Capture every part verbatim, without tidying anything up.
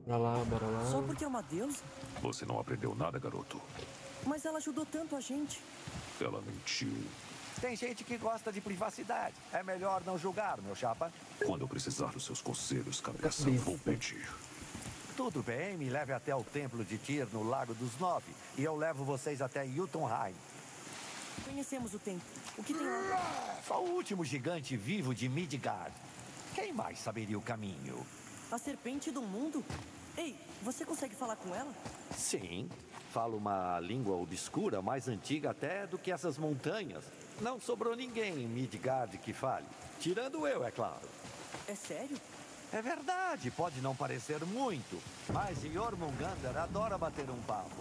Bora lá, bora Só lá. porque é uma deusa? Você não aprendeu nada, garoto. Mas ela ajudou tanto a gente. Ela mentiu. Tem gente que gosta de privacidade. É melhor não julgar, meu chapa. Quando eu precisar dos seus conselhos, cabeça, Cabeça. vou pedir. Tudo bem, me leve até o templo de Tyr no Lago dos Nove. E eu levo vocês até Jotunheim. Conhecemos o templo. O que tem lá? Só o último gigante vivo de Midgard. Quem mais saberia o caminho? A serpente do mundo? Ei, você consegue falar com ela? Sim, falo uma língua obscura mais antiga até do que essas montanhas. Não sobrou ninguém em Midgard que fale. Tirando eu, é claro. É sério? É verdade, pode não parecer muito, mas Jormungandr adora bater um papo.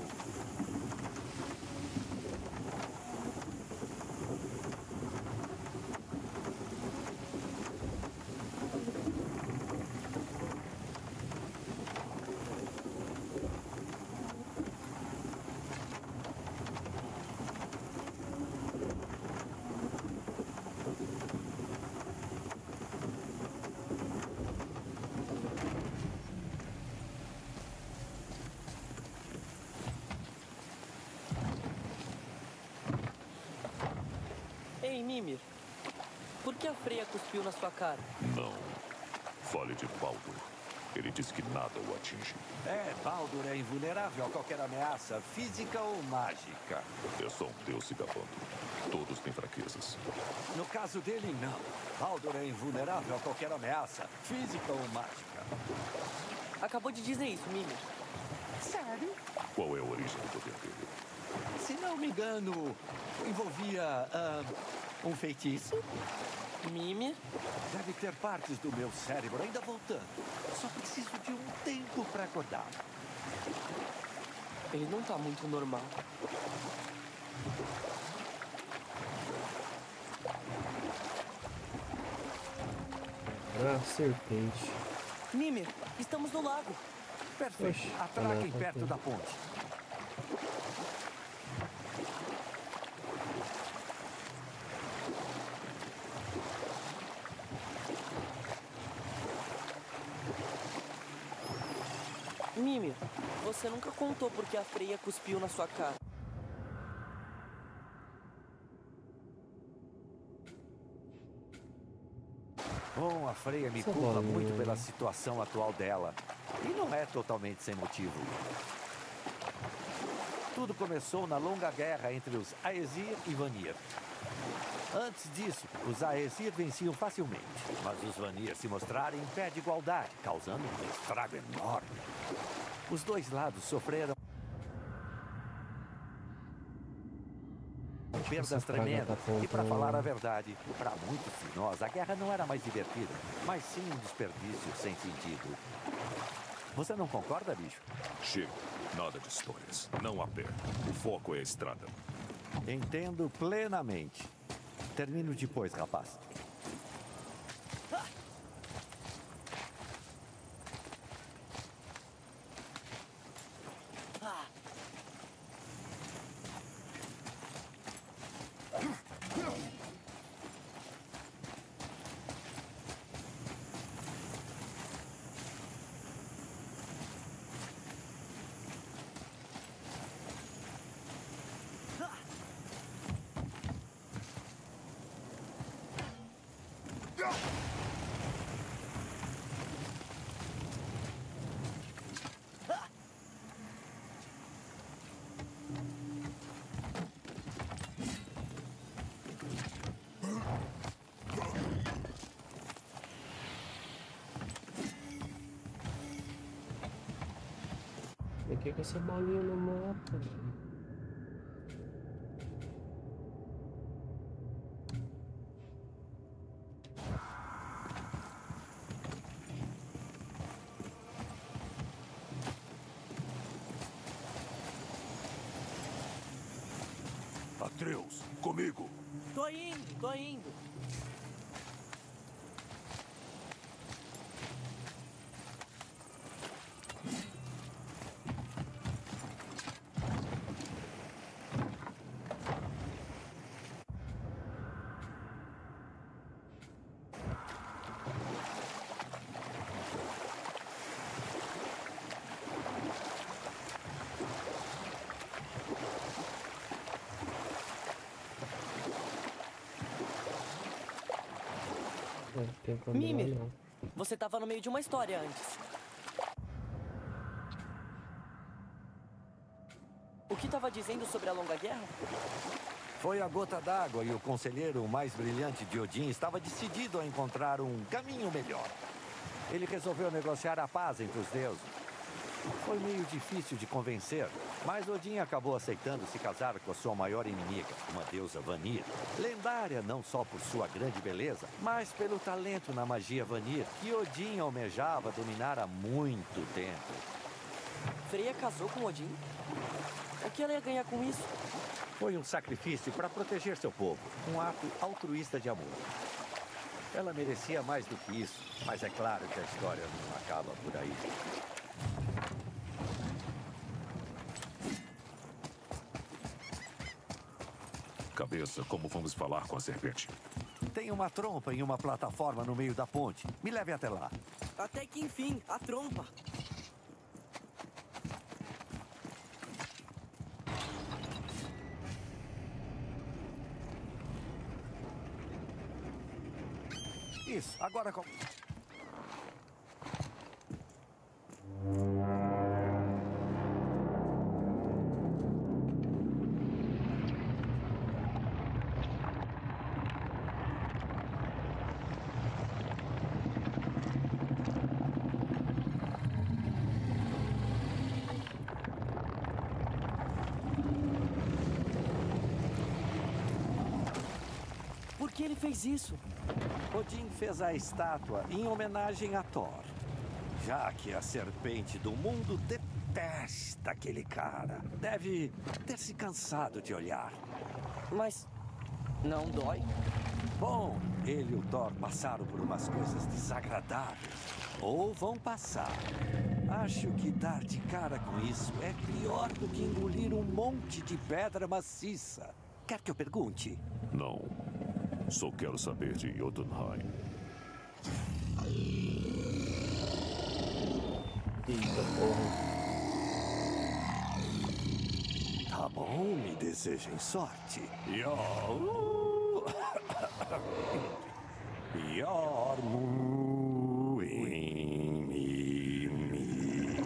Ei, Mimir. Por que a Freya cuspiu na sua cara? Não. Fale de Baldur. Ele diz que nada o atinge. É, Baldur é invulnerável a qualquer ameaça, física ou mágica. É só um deus se gabando. Todos têm fraquezas. No caso dele, não. Baldur é invulnerável a qualquer ameaça, física ou mágica. Acabou de dizer isso, Mimir. Sério? Qual é a origem do poder dele? Se não me engano, envolvia ah, um feitiço? Mimir? Deve ter partes do meu cérebro ainda voltando. Só preciso de um tempo para acordar. Ele não tá muito normal. Ah, serpente. Mimir, estamos no lago. Perfeito. Oxe, Atraquem caraca, perto cara. da ponte. Mimir, você nunca contou por que a Freya cuspiu na sua cara. Bom, a Freya me Essa culpa bolinha. muito pela situação atual dela. E não é totalmente sem motivo. Tudo começou na longa guerra entre os Aesir e Vanir. Antes disso, os Aesir venciam facilmente, mas os Vanir se mostraram em pé de igualdade, causando um estrago enorme. Os dois lados sofreram perdas Essa praga tremendas. tá E para apontando. falar a verdade, para muitos de nós, a guerra não era mais divertida, mas sim um desperdício sem sentido. Você não concorda, bicho? Chega. Nada de histórias. Não a pé. O foco é a estrada. Entendo plenamente. Termino depois, rapaz. O que que essa bolinha não mata, velho? Atreus, comigo. Tô indo, tô indo. tem como ir lá, Mimir, não. você tava no meio de uma história antes. O que tava dizendo sobre a Longa Guerra? Foi a gota d'água e o conselheiro mais brilhante de Odin estava decidido a encontrar um caminho melhor. Ele resolveu negociar a paz entre os deuses. Foi meio difícil de convencer, mas Odin acabou aceitando se casar com a sua maior inimiga, uma deusa Vanir. Lendária não só por sua grande beleza, mas pelo talento na magia Vanir, que Odin almejava dominar há muito tempo. Freya casou com Odin? O que ela ia ganhar com isso? Foi um sacrifício para proteger seu povo, um ato altruísta de amor. Ela merecia mais do que isso, mas é claro que a história não acaba por aí. Cabeça, como vamos falar com a serpente? Tem uma trompa em uma plataforma no meio da ponte. Me leve até lá. Até que enfim, a trompa. Isso, agora com... Por que ele fez isso? Odin fez a estátua em homenagem a Thor. Já que a serpente do mundo detesta aquele cara. Deve ter se cansado de olhar. Mas não dói? Bom, ele e o Thor passaram por umas coisas desagradáveis. Ou vão passar. Acho que dar de cara com isso é pior do que engolir um monte de pedra maciça. Quer que eu pergunte? Não. Só quero saber de Jotunheim. Eita porra. Tá bom, me desejem sorte. Yo! Yormu in mi, mi.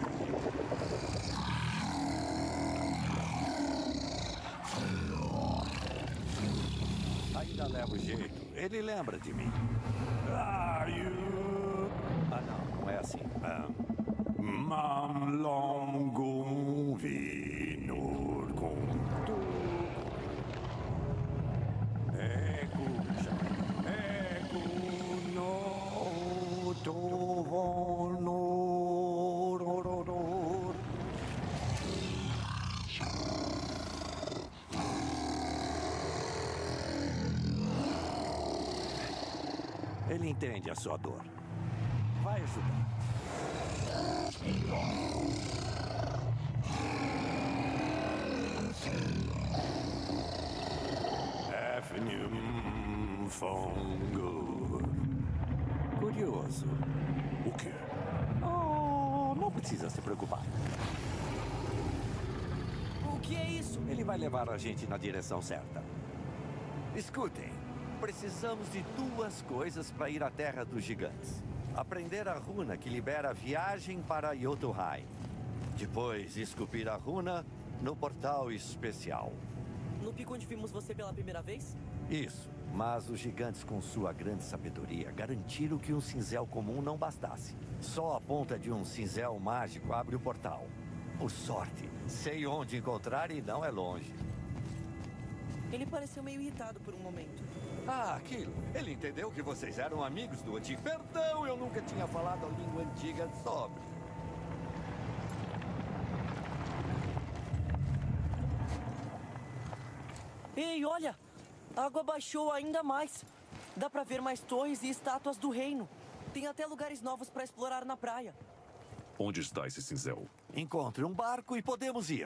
Ainda levo jeito. Ele lembra de mim. Ah, you... ah não, não é assim. Ah, Mam longum vinur com tu. Eku, eku no tu vonor. Ele entende a sua dor. Vai ajudar. Efnium Fongur. Curioso. O quê? Oh, não precisa se preocupar. O que é isso? Ele vai levar a gente na direção certa. Escutem, precisamos de duas coisas para ir à Terra dos Gigantes. Aprender a runa que libera a viagem para Jotunheim. Depois, esculpir a runa no portal especial. No pico onde vimos você pela primeira vez? Isso, mas os gigantes, com sua grande sabedoria, garantiram que um cinzel comum não bastasse. Só a ponta de um cinzel mágico abre o portal. Por sorte, sei onde encontrar e não é longe. Ele pareceu meio irritado por um momento. Ah, aquilo. Ele entendeu que vocês eram amigos do antigo. Perdão, eu nunca tinha falado a língua antiga sobre. Ei, olha! A água baixou ainda mais. Dá pra ver mais torres e estátuas do reino. Tem até lugares novos pra explorar na praia. Onde está esse cinzel? Encontre um barco e podemos ir.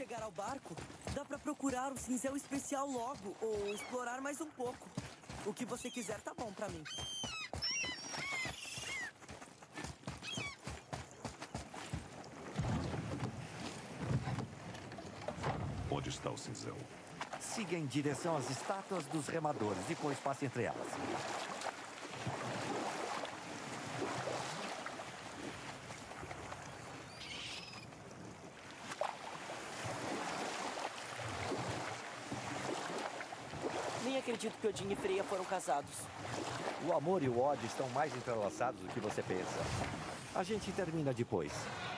chegar ao barco, dá pra procurar o cinzel especial logo, ou explorar mais um pouco. O que você quiser tá bom pra mim. Onde está o cinzel? Siga em direção às estátuas dos remadores, depois passe entre elas. Nem acredito que Odin e Freya foram casados. O amor e o ódio estão mais entrelaçados do que você pensa. A gente termina depois.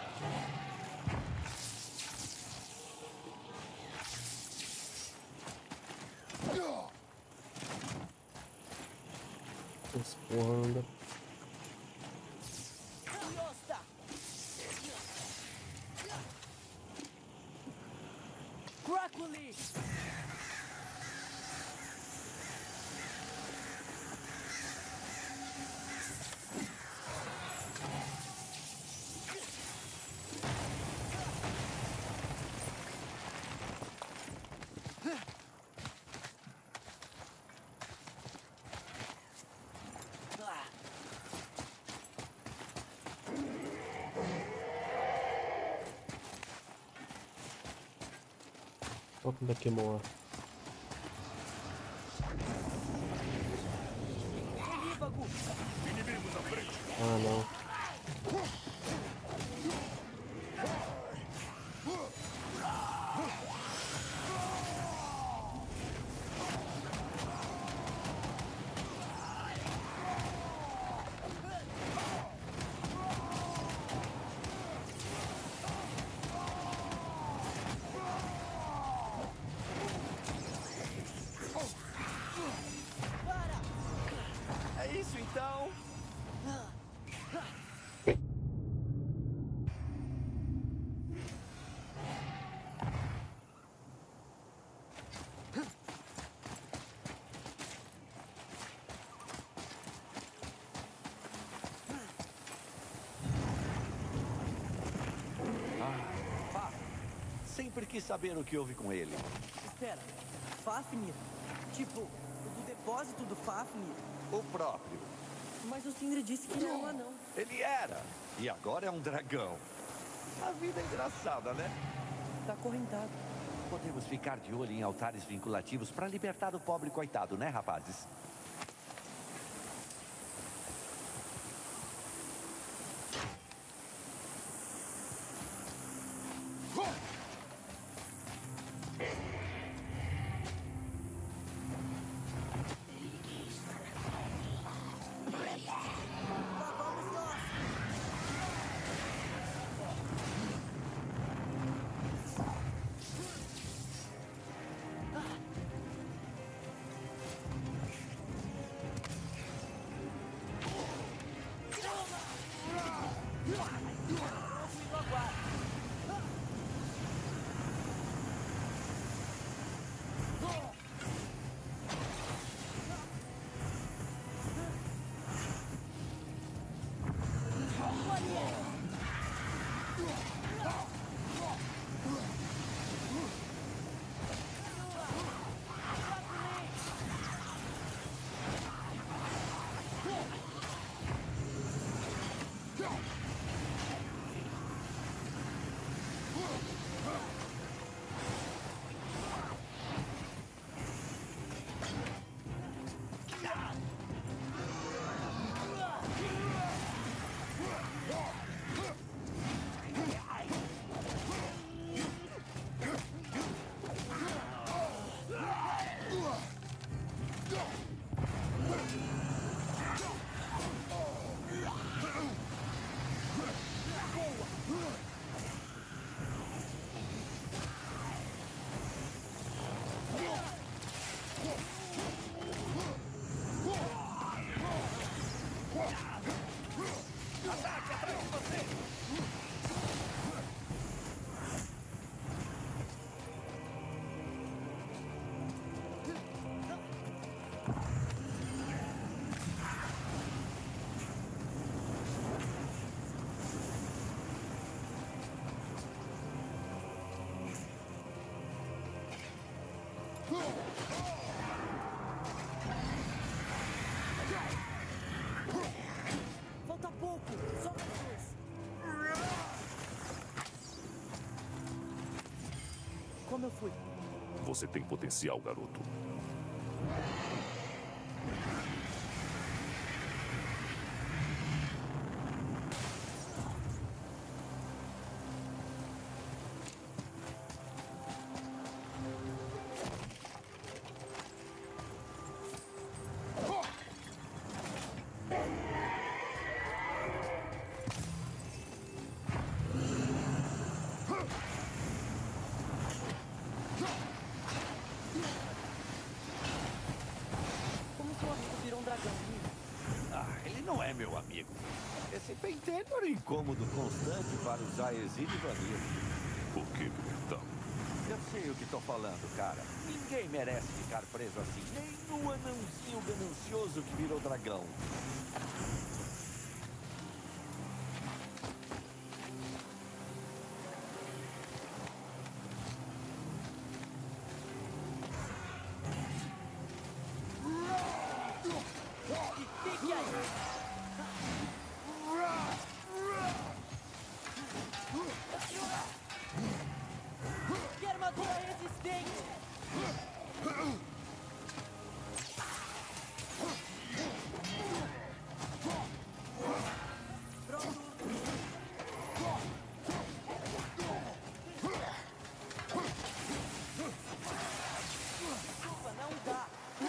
Explorando. Crackley! Olha como é que queimou lá. Ah, não. É isso então? Ah, sempre quis saber o que houve com ele. Espera, Fafnir? Tipo, o do depósito do Fafnir? O próprio. Mas o Sindri disse que ele era um anão. Ele era. E agora é um dragão. A vida é engraçada, né? Tá acorrentado. Podemos ficar de olho em altares vinculativos para libertar o pobre coitado, né, rapazes? como eu fui? Você tem potencial, garoto. Como seu amigo virou um dragão, amigo? Ah, ele não é meu amigo. Esse pentelho era um incômodo constante para os Aesir e Vanir. Por que, então? Eu sei o que tô falando, cara. Ninguém merece ficar preso assim. Nem o anãozinho ganancioso que virou dragão. Fique aí! Que armadura resistente! Desculpa, não dá!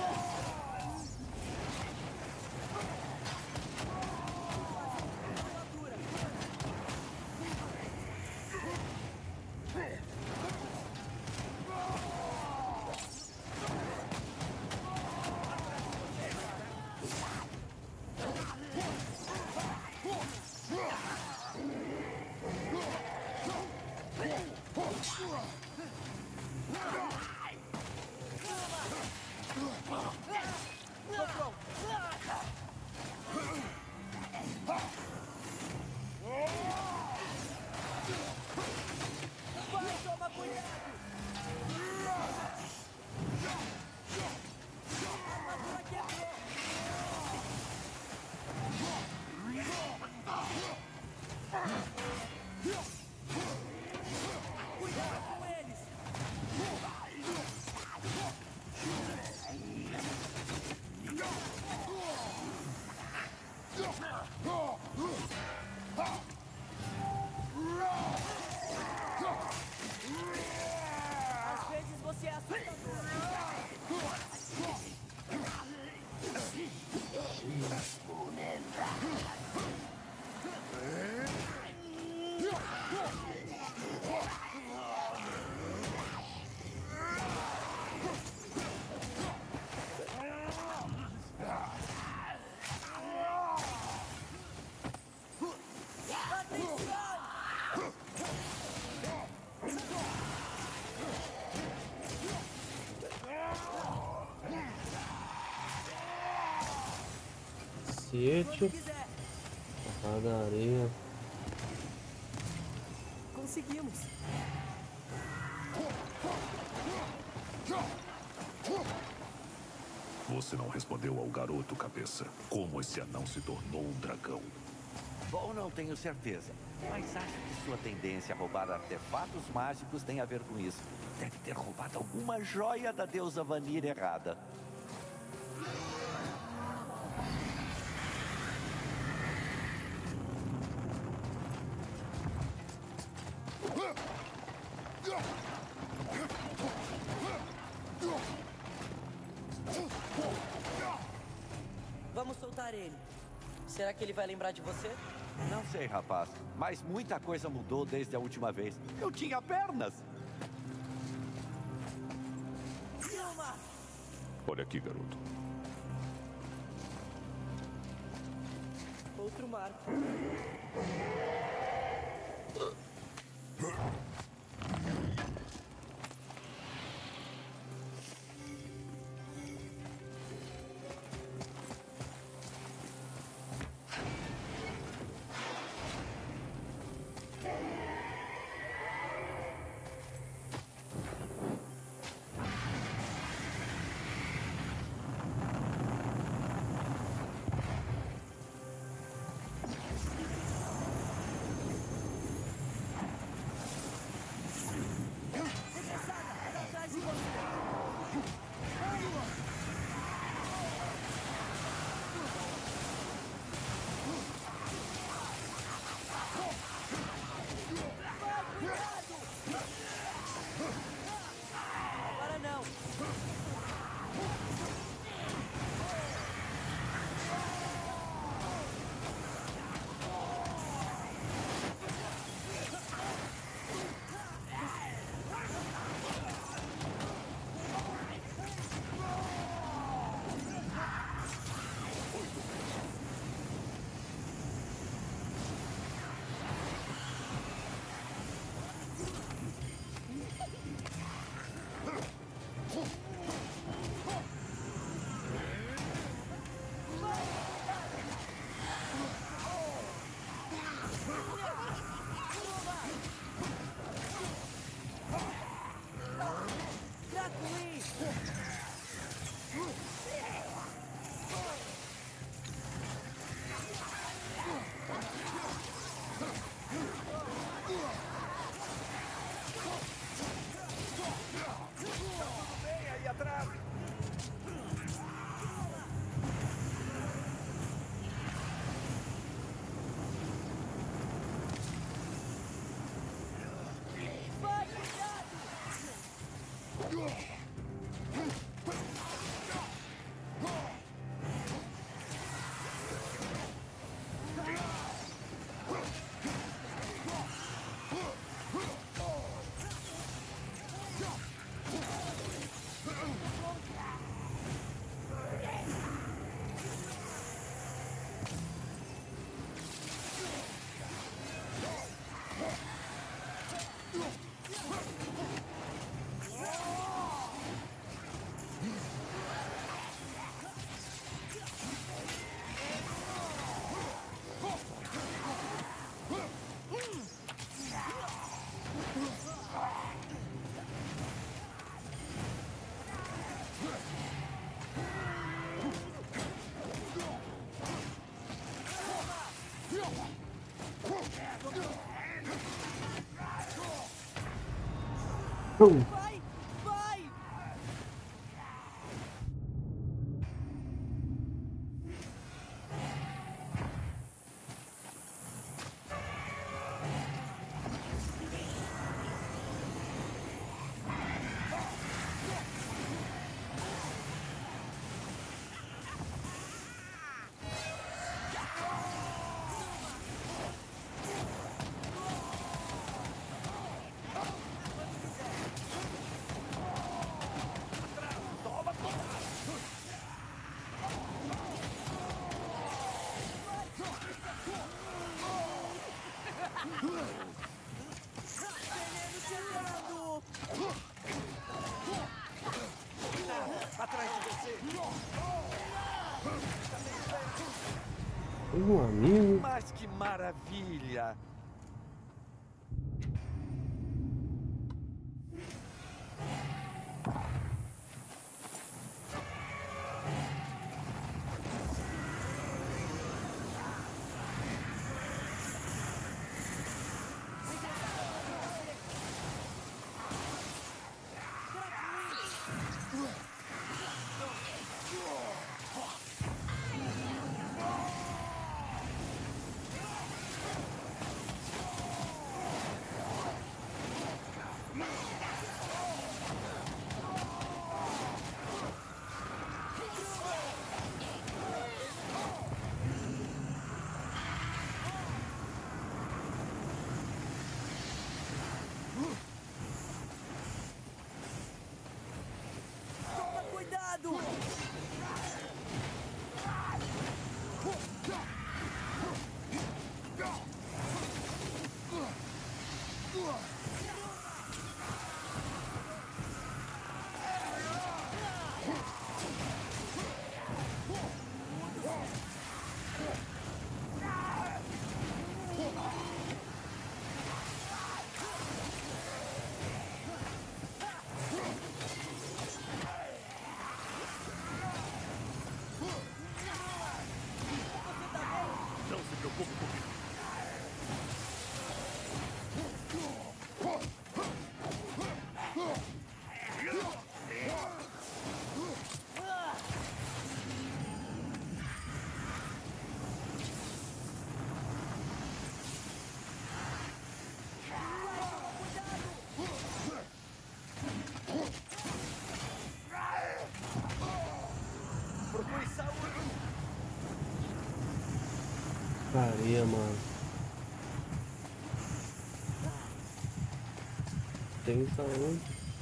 Vai, toma cuidado! A armadura quebrou! Cuidado com eles! Às vezes você é assustador. Cacete. quiser. Padaria. Conseguimos. Você não respondeu ao garoto, cabeça. Como esse anão se tornou um dragão? Bom, não tenho certeza. Mas acho que sua tendência a roubar artefatos mágicos tem a ver com isso. Deve ter roubado alguma joia da deusa Vanir errada. Vamos soltar ele. Será que ele vai lembrar de você? Não sei, rapaz, mas muita coisa mudou desde a última vez. Eu tinha pernas! Vilma! Olha aqui, garoto. Outro marco. Hum. Vai! Vai! Veneno chegando! Atrás de você! Um amigo. Mas que maravilha! Toma cuidado! Não se preocupe comigo. Procure saúde! Caria, mano. Tem saúde.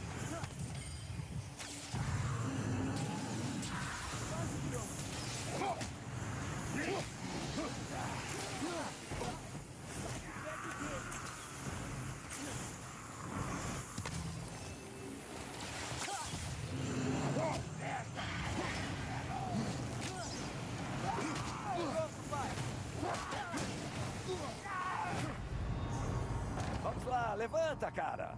Vamos lá, levanta, cara!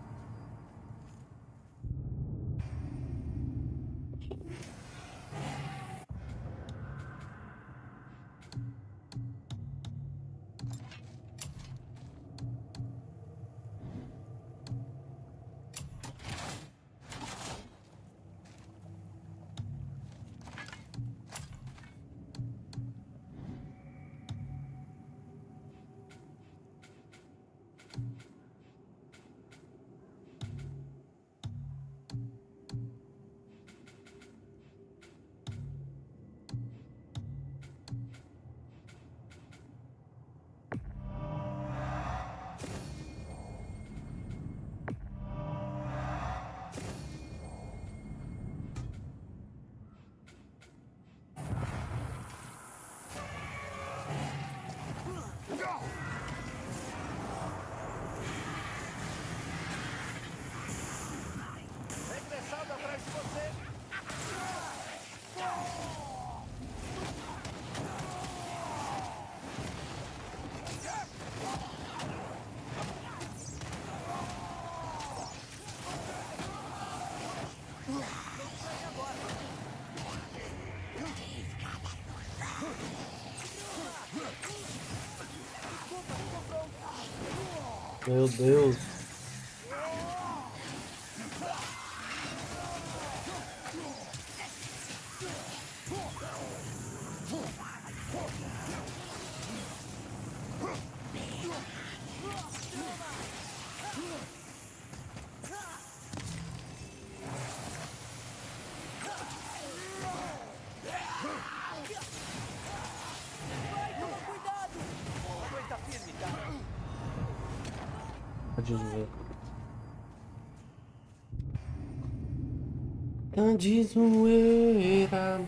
Meu Deus. Aguenta firme, cara. Pode ver. Tá de zoeira.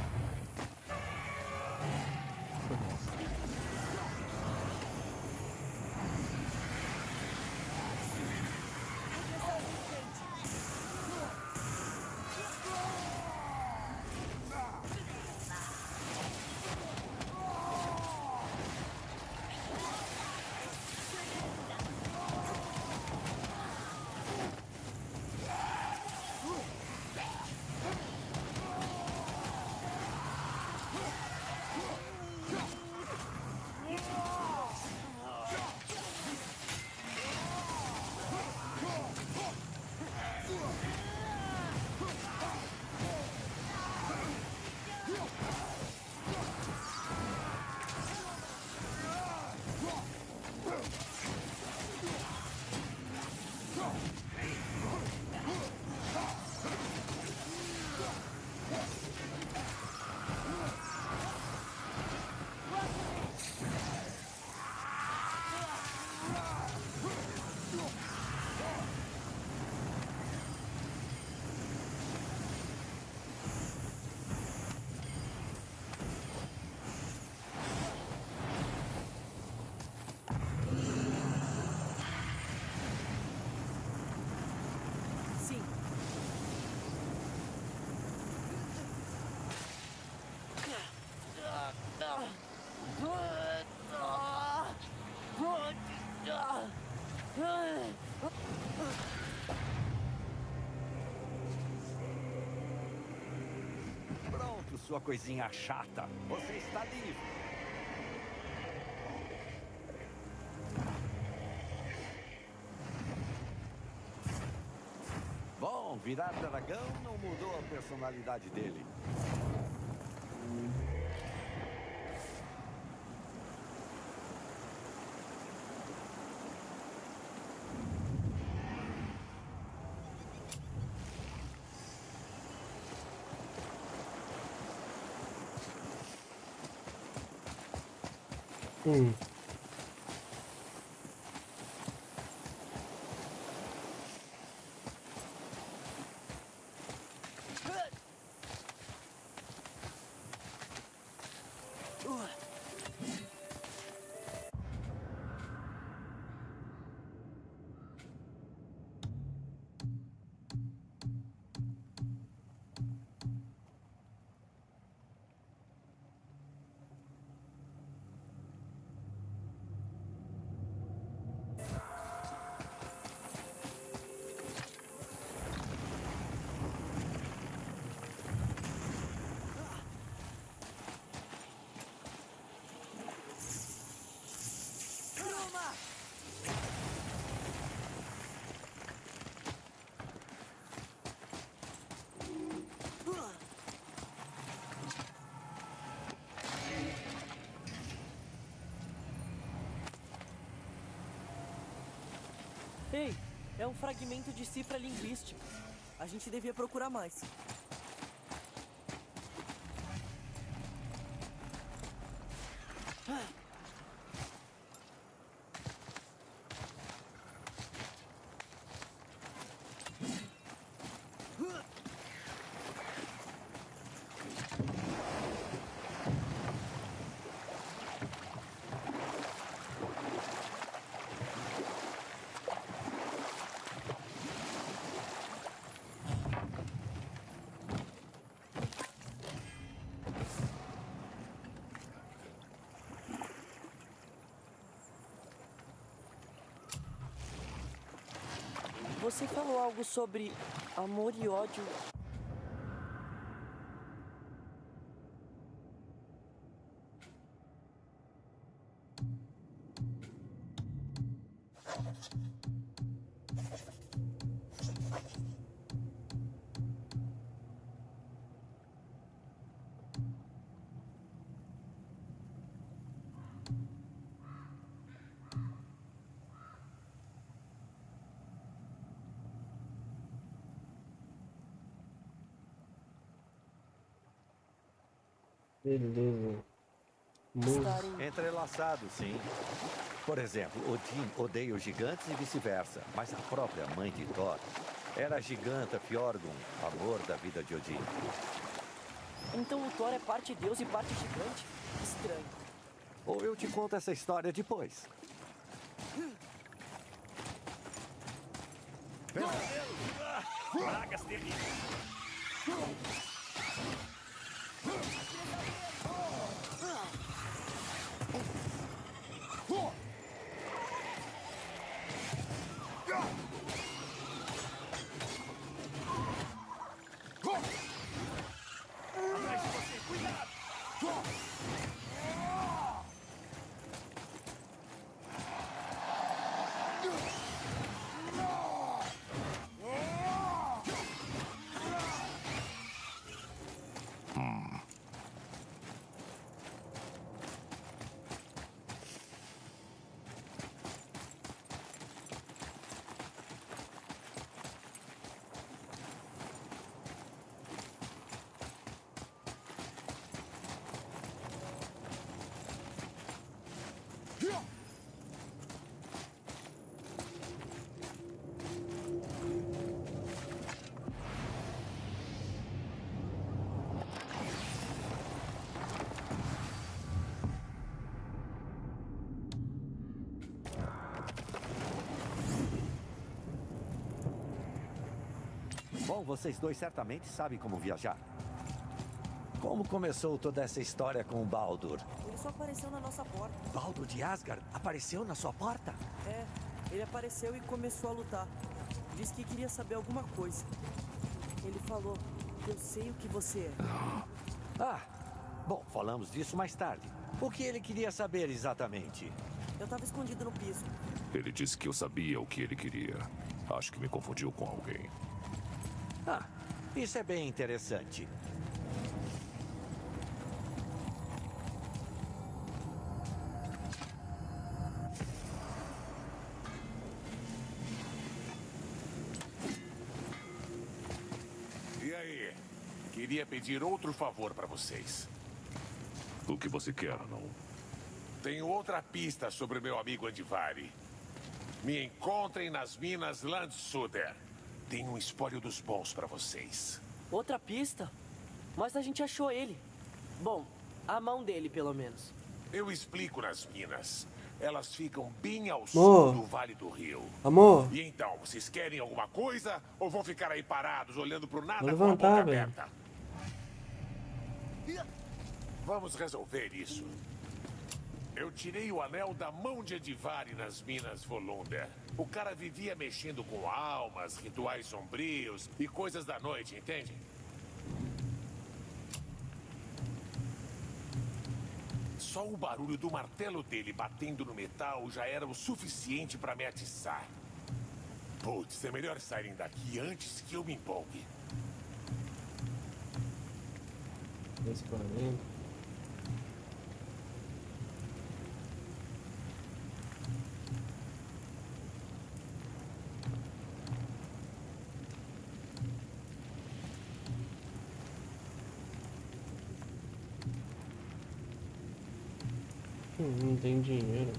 Sim. Pronto, sua coisinha chata. Você está livre. Bom, virar dragão não mudou a personalidade dele. Hum. Ei, é um fragmento de cifra linguística. A gente devia procurar mais. Você falou algo sobre amor e ódio. Beleza. Música. Estarem... Entrelaçado, sim. Por exemplo, Odin odeia os gigantes e vice-versa, mas a própria mãe de Thor era a giganta Fjordung, amor da vida de Odin. Então o Thor é parte deus e parte gigante? Estranho. Ou eu te conto essa história depois. Pragas terríveis. Bom, vocês dois certamente sabem como viajar. Como começou toda essa história com o Baldur? Ele só apareceu na nossa porta. Baldur de Asgard apareceu na sua porta? É, ele apareceu e começou a lutar. Disse que queria saber alguma coisa. Ele falou, eu sei o que você é. Ah, bom, falamos disso mais tarde. O que ele queria saber exatamente? Eu tava escondido no piso. Ele disse que eu sabia o que ele queria. Acho que me confundiu com alguém. Ah, isso é bem interessante. E aí? Queria pedir outro favor para vocês. O que você quer, não? Tenho outra pista sobre meu amigo Andvari. Me encontrem nas minas Landsuder. Tem um espólio dos bons para vocês. Outra pista? Mas a gente achou ele. Bom, a mão dele, pelo menos. Eu explico nas minas. Elas ficam bem ao Amor. sul do Vale do Rio. Amor, E então, vocês querem alguma coisa ou vão ficar aí parados olhando pro nada Vou com a boca levantar, velho. aberta? Vamos resolver isso. Eu tirei o anel da mão de Andvari nas minas Volunder. O cara vivia mexendo com almas, rituais sombrios e coisas da noite, entende? Só o barulho do martelo dele batendo no metal já era o suficiente para me atiçar. Putz, é melhor saírem daqui antes que eu me empolgue. dez e quarenta. Hum, Não tem dinheiro.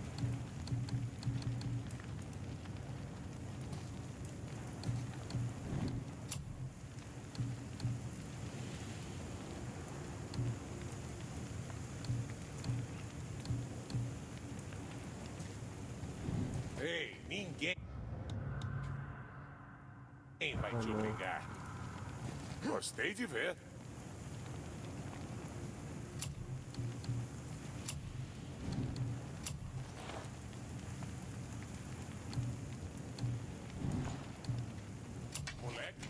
Ei, ninguém Ninguém vai te não. obrigar. Gostei de ver. Moleque.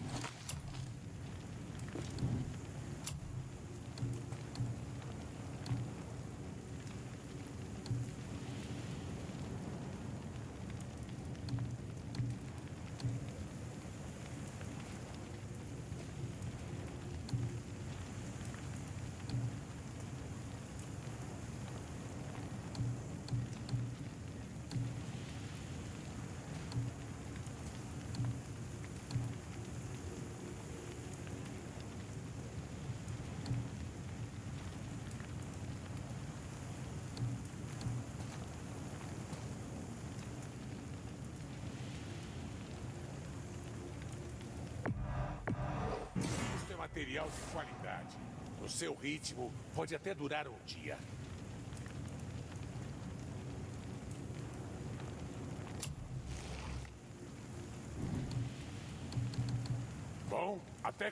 material de qualidade. No seu ritmo, pode até durar um dia. Bom, até...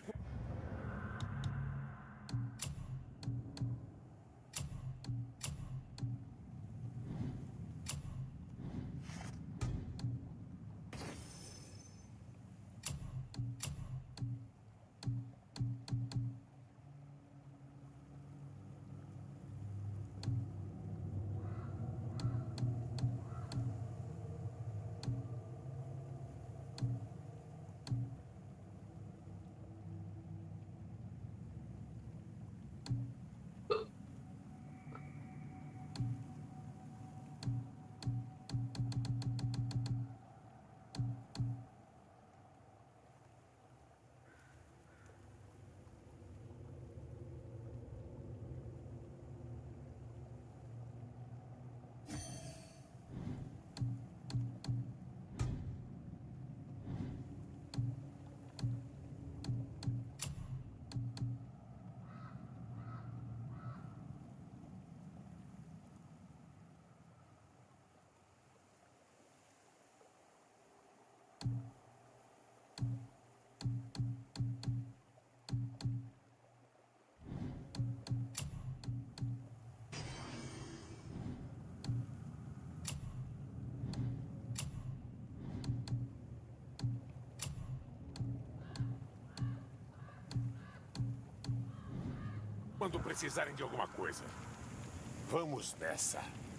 Quando precisarem de alguma coisa. Vamos nessa.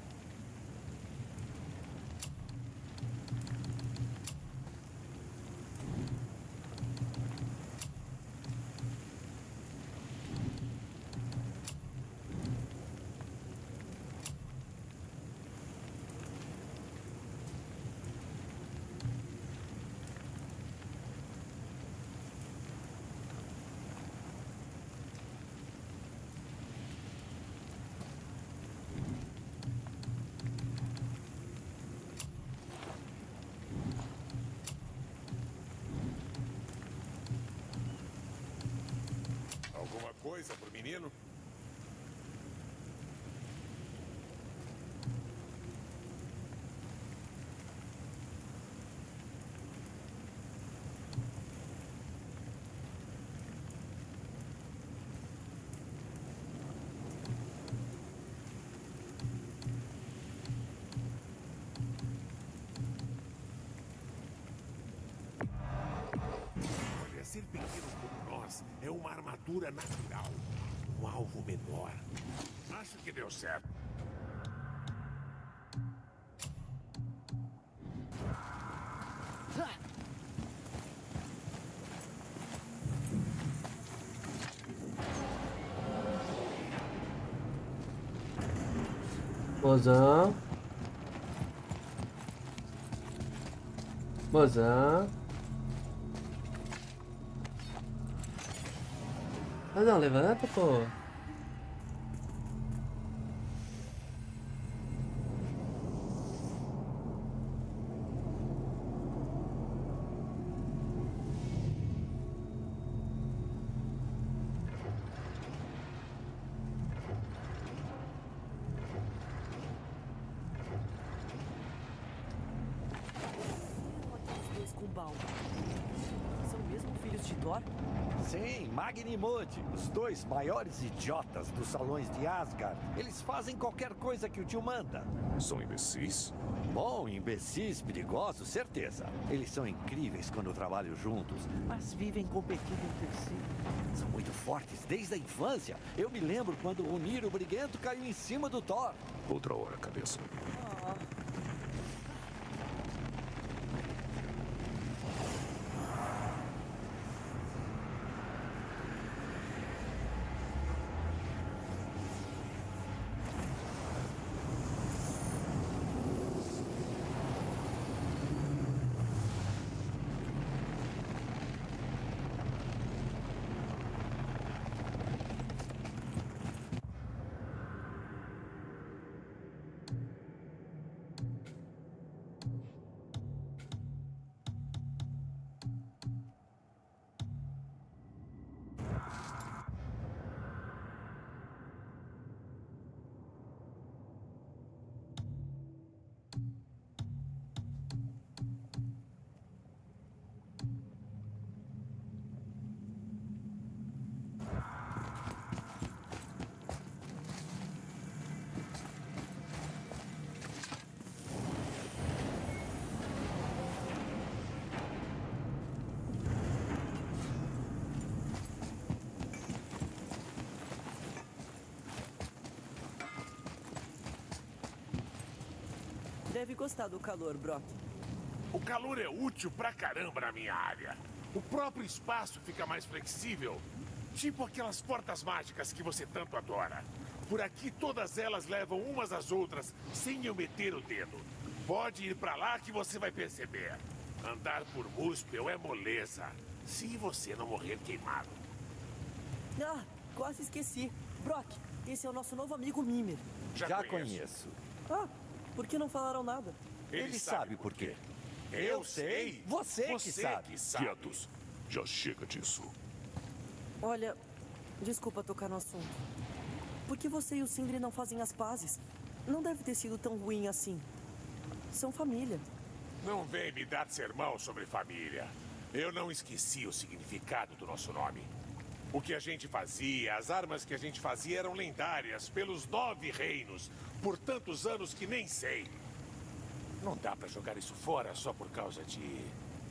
Alguma coisa pro menino? Olha, ser pequeno como nós é uma armadura natural. Um alvo menor. Acho que deu certo. Mozão. Mozão. Ah, não, levanta, pô. Os dois com Baldur. São mesmo filhos de Thor? Sim, Magni e Modi, os dois maiores idiotas dos salões de Asgard. Eles fazem qualquer coisa que o tio manda. São imbecis? Bom, imbecis, perigosos, certeza. Eles são incríveis quando trabalham juntos, mas vivem competindo entre si. São muito fortes desde a infância. Eu me lembro quando o Niro Briguento caiu em cima do Thor. Outra hora, cabeça. Deve gostar do calor, Brock. O calor é útil pra caramba na minha área. O próprio espaço fica mais flexível. Tipo aquelas portas mágicas que você tanto adora. Por aqui todas elas levam umas às outras, sem eu meter o dedo. Pode ir pra lá que você vai perceber. Andar por Muspel é moleza, se você não morrer queimado. Ah, quase esqueci. Brock, esse é o nosso novo amigo Mimir. Já, Já conheço. conheço. Ah, por que não falaram nada? Ele, sabe por quê. Eu sei. Você que Você sabe. que sabe. Quietos. Já chega disso. Olha, desculpa tocar no assunto. Por que você e o Sindri não fazem as pazes? Não deve ter sido tão ruim assim. São família. Não vem me dar sermão sobre família. Eu não esqueci o significado do nosso nome. O que a gente fazia, as armas que a gente fazia eram lendárias pelos nove reinos. Por tantos anos que nem sei. Não dá pra jogar isso fora só por causa de...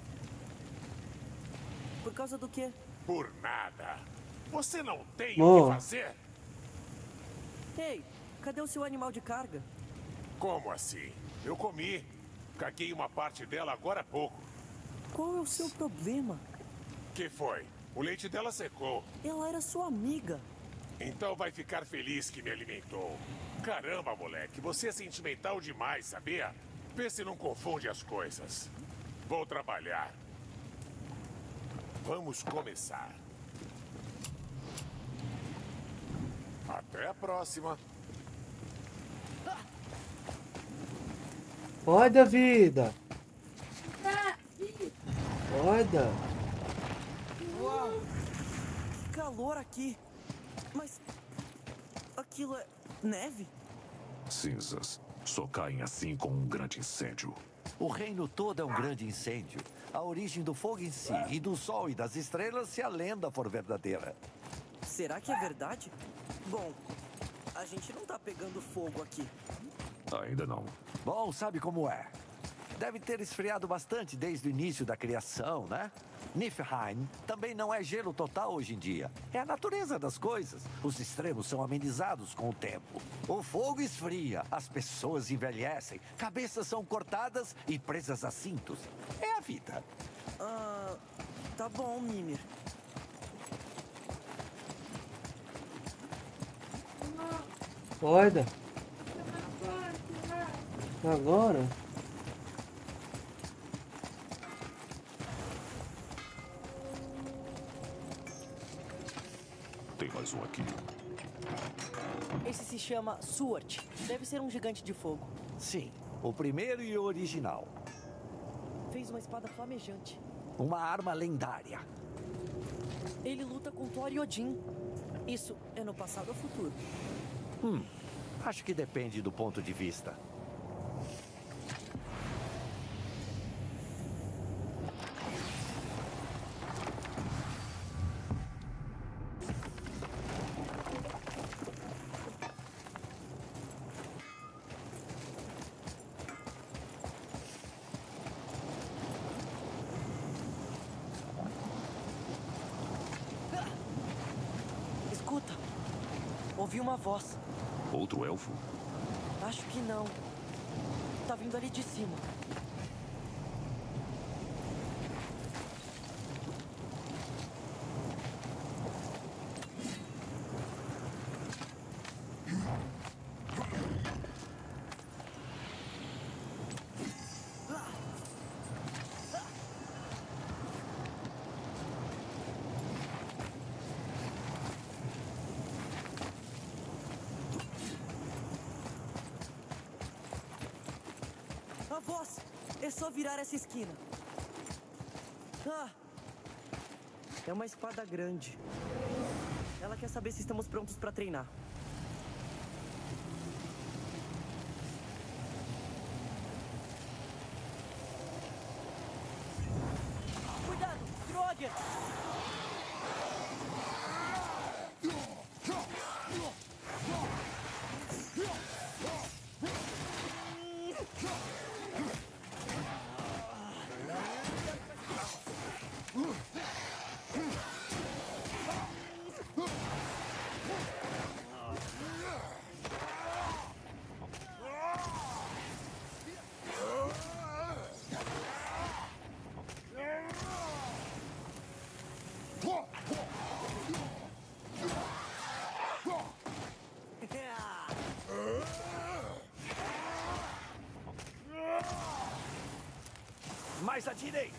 Por causa do quê? Por nada. Você não tem o Boa. que fazer? Ei, cadê o seu animal de carga? Como assim? Eu comi. Caguei uma parte dela agora há pouco. Qual é o seu problema? Que foi? O leite dela secou. Ela era sua amiga. Então vai ficar feliz que me alimentou. Caramba, moleque, você é sentimental demais, sabia? Vê se não confunde as coisas. Vou trabalhar. Vamos começar. Até a próxima. Olha, vida. Olha. Uau! Que calor aqui. Mas... aquilo é... neve? Cinzas. Só caem assim com um grande incêndio. O reino todo é um grande incêndio. A origem do fogo em si, e do sol e das estrelas, se a lenda for verdadeira. Será que é verdade? Bom, a gente não tá pegando fogo aqui. Ainda não. Bom, sabe como é? Deve ter esfriado bastante desde o início da criação, né? Niflheim também não é gelo total hoje em dia. É a natureza das coisas. Os extremos são amenizados com o tempo. O fogo esfria, as pessoas envelhecem, cabeças são cortadas e presas a cintos. É a vida. Ah, tá bom, Mimir. Olha. Agora. Tem mais um aqui. Esse se chama Sword. Deve ser um gigante de fogo. Sim, o primeiro e original. Fez uma espada flamejante. Uma arma lendária. Ele luta com Thor e Odin. Isso é no passado ou futuro? Hum, acho que depende do ponto de vista. Escuta. Ouvi uma voz. Outro elfo? Acho que não. Tá vindo ali de cima. A voz! É só virar essa esquina. Ah! É uma espada grande. Ela quer saber se estamos prontos para treinar. Cuidado! Droger! Mais à direita.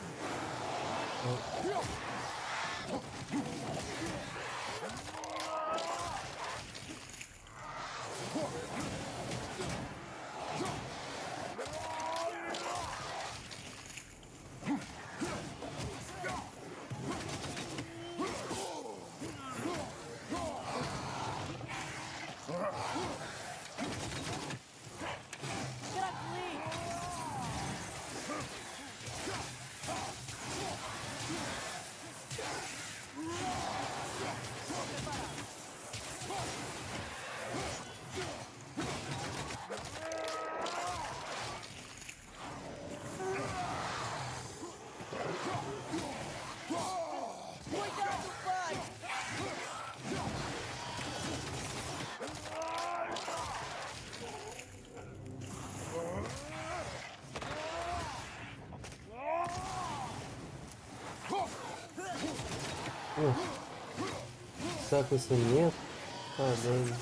Saco cimento? Tá doido.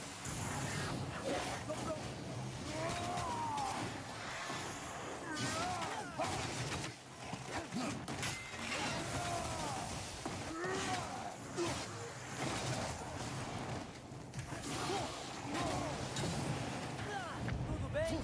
Tudo bem?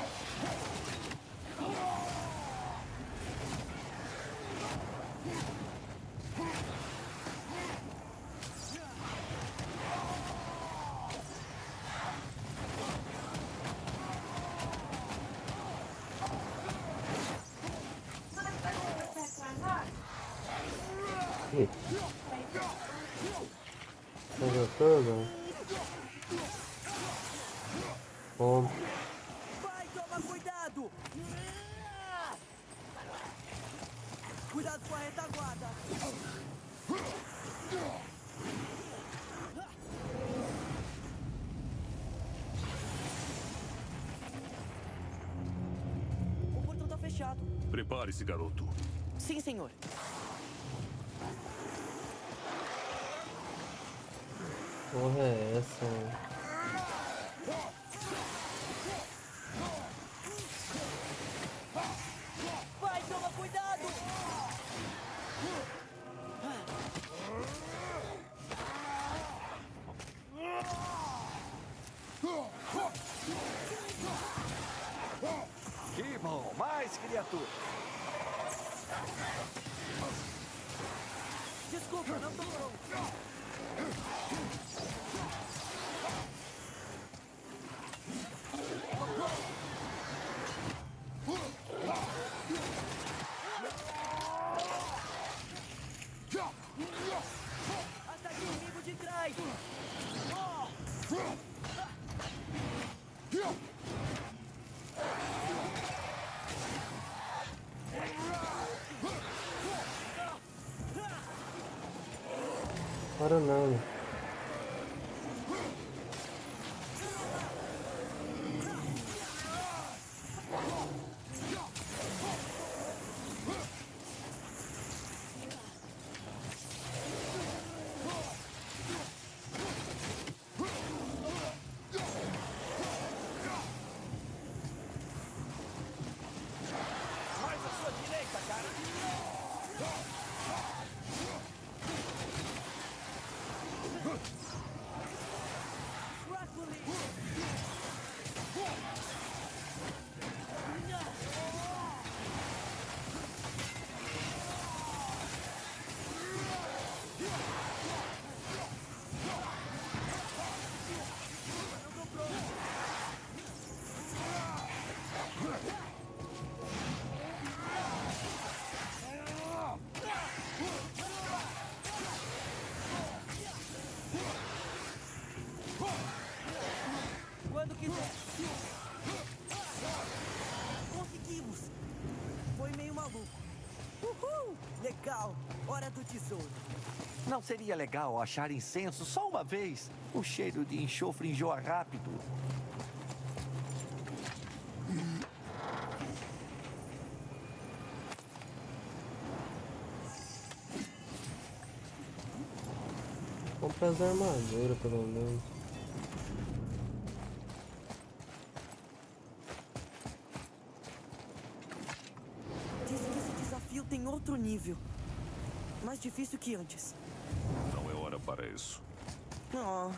Ih. Pega toda. Bom. Vai, toma cuidado! Cuidado com a retaguarda! O portão tá fechado. Prepare-se, garoto. Sim, senhor. Porra é essa? Vai, toma cuidado! Que bom, mais criatura. Desculpa, não tô pronto. Ataque inimigo de trás! Para não. Mais à sua direita, cara. Quando quiser. Conseguimos! Foi meio maluco. Uhul! Legal! Hora do tesouro. Não seria legal achar incenso só uma vez? O cheiro de enxofre enjoa rápido. Comprar as armaduras, pelo menos. em outro nível. Mais difícil que antes. Não é hora para isso. Oh.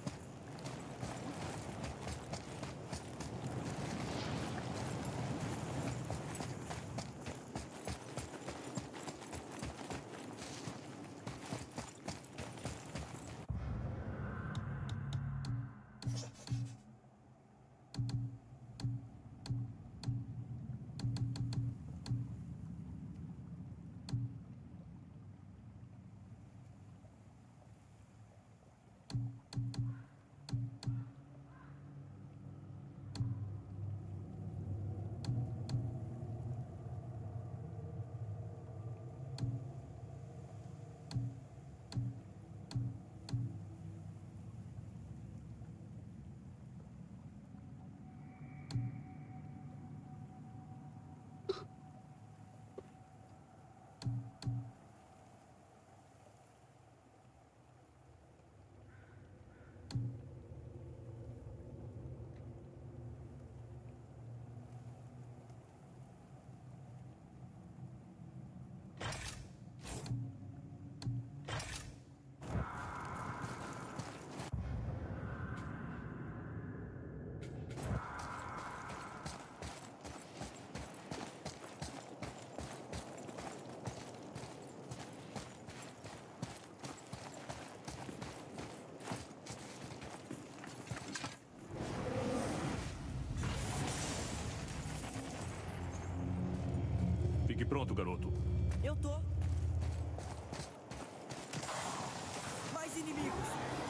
Fique pronto, garoto. Eu tô. Mais inimigos.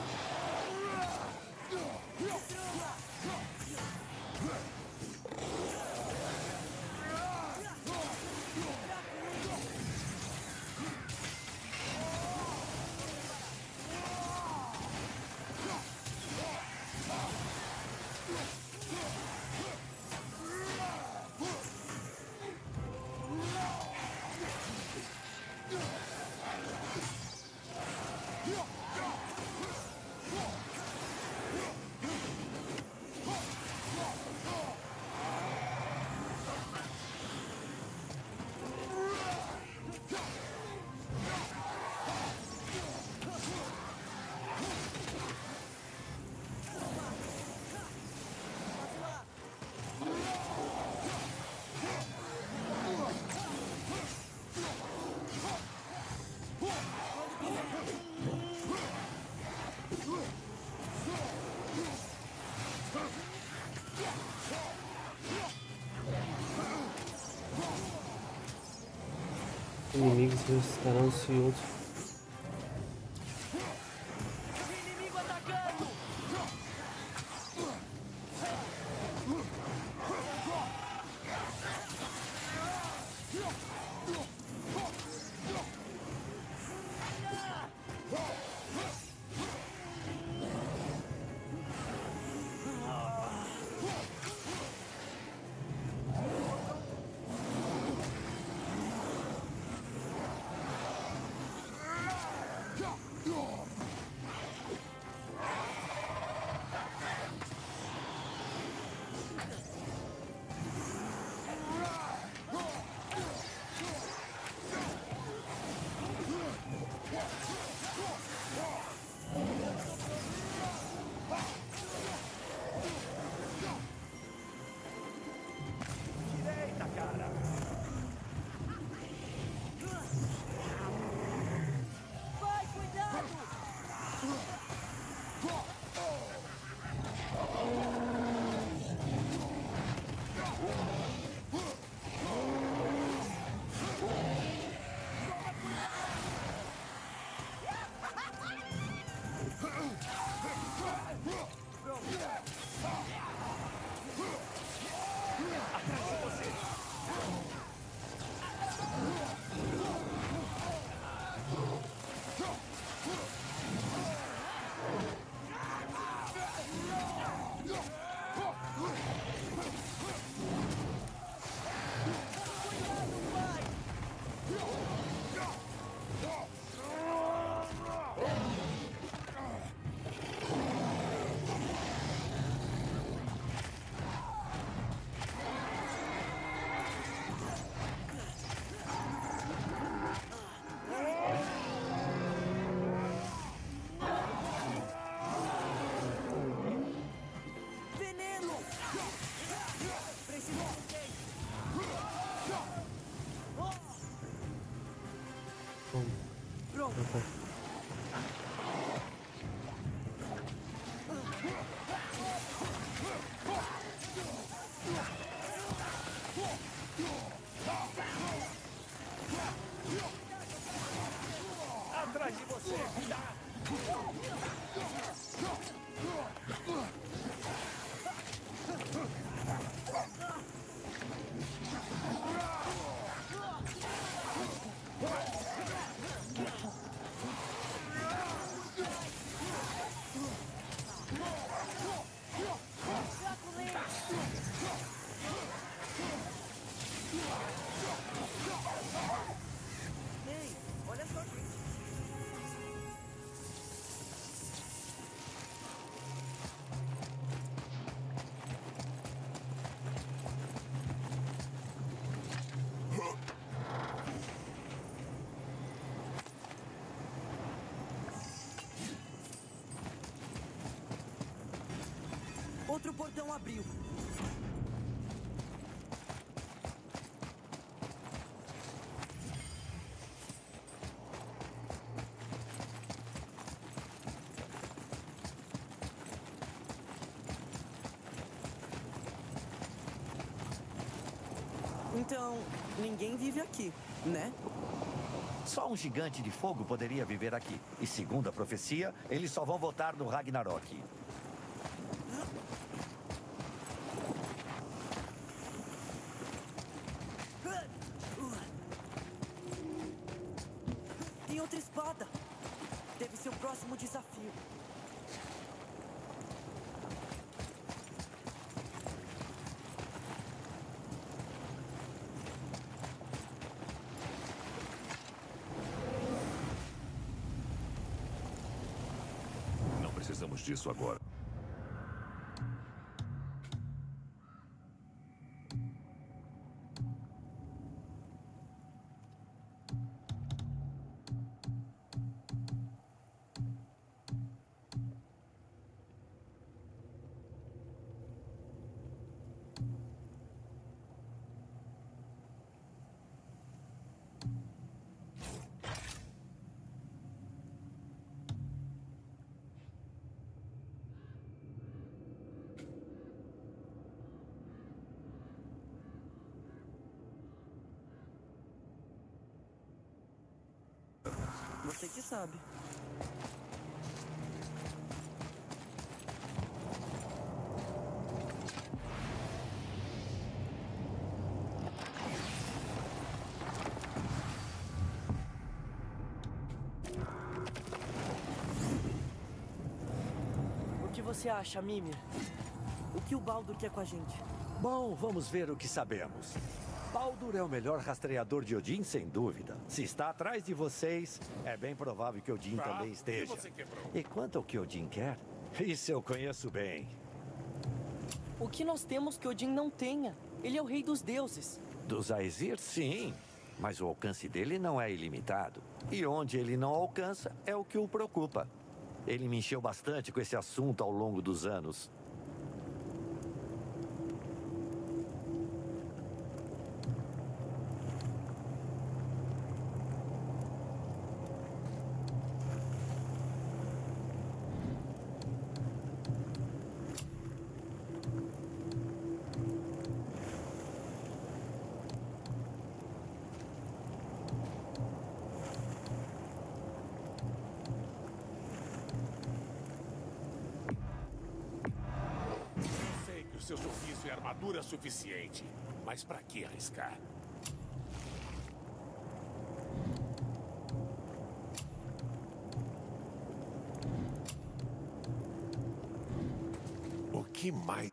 Inimigos estarão ansiosos. Inimigo atacando! cara. Atrás de você! Cuidado! Ei, olha só. Outro portão abriu. Então, ninguém vive aqui, né? Só um gigante de fogo poderia viver aqui. E segundo a profecia, eles só vão voltar no Ragnarok. Tem outra espada. Deve ser o próximo desafio. Não precisamos disso agora. Você que sabe. O que você acha, Mimir? O que o Baldur quer com a gente? Bom, vamos ver o que sabemos. Baldur é o melhor rastreador de Odin, sem dúvida. Se está atrás de vocês, é bem provável que Odin Tá, também e esteja. você quebrou? E quanto ao que Odin quer, isso eu conheço bem. O que nós temos que Odin não tenha? Ele é o rei dos deuses. Dos Aesir, sim. Mas o alcance dele não é ilimitado. E onde ele não alcança é o que o preocupa. Ele me encheu bastante com esse assunto ao longo dos anos. Sei que o seu ofício é armadura suficiente. Mas pra que arriscar? O que mais?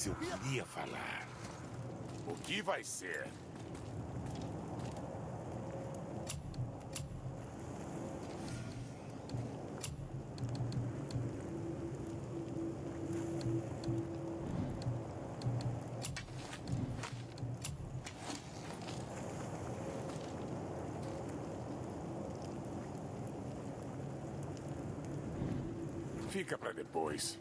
Mas eu queria falar. O que vai ser? Fica pra depois.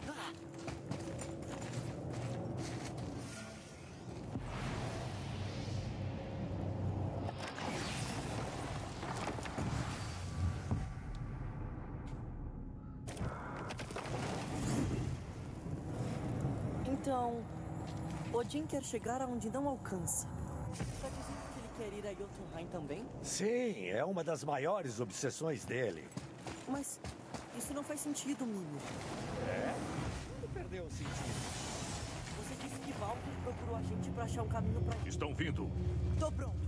Então, Odin quer chegar aonde não alcança. Tá dizendo que ele quer ir a Jotunheim também? Sim, é uma das maiores obsessões dele. Mas isso não faz sentido, Mimir. É? Quando perdeu o sentido? Você disse que Valkyrie procurou a gente pra achar um caminho pra... Estão vindo. Tô pronto.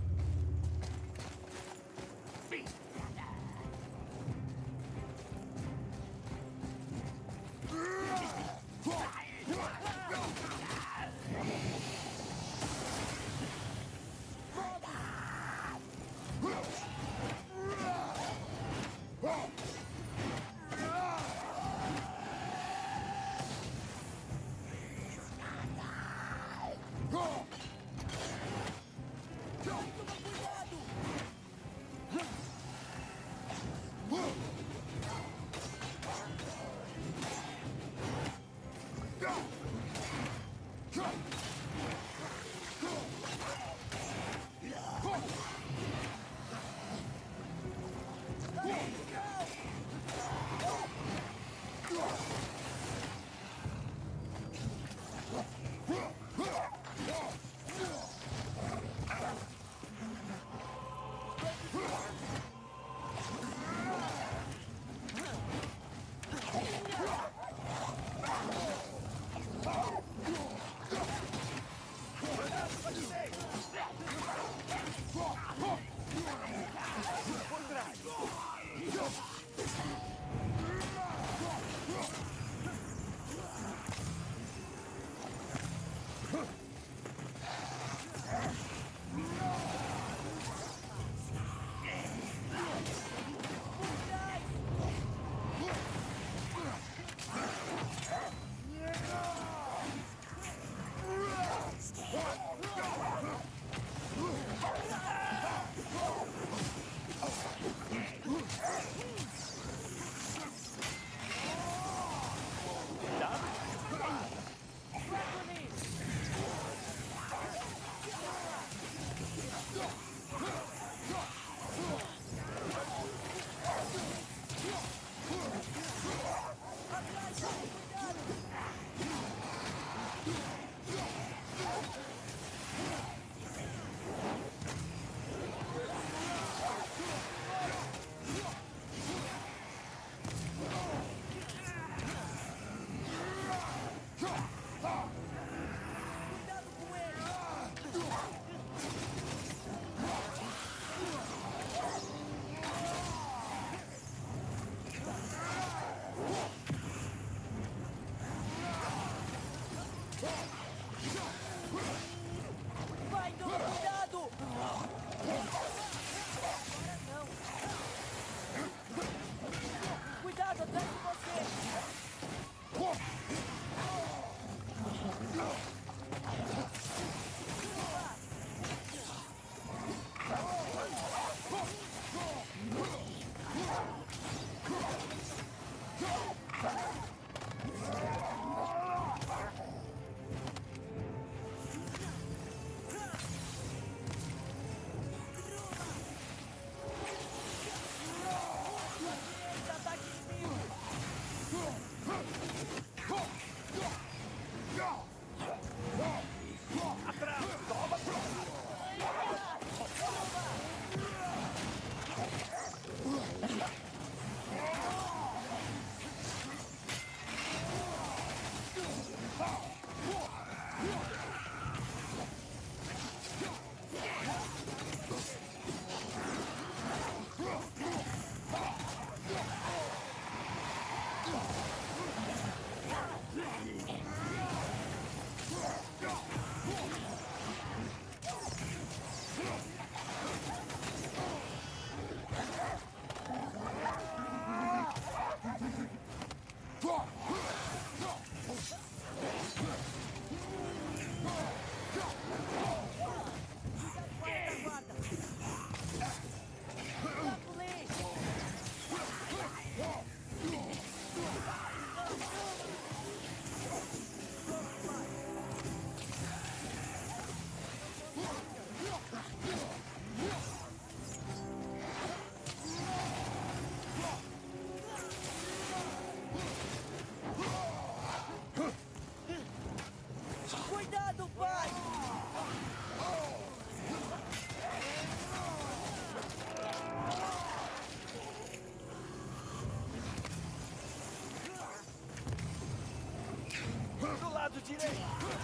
lado direito.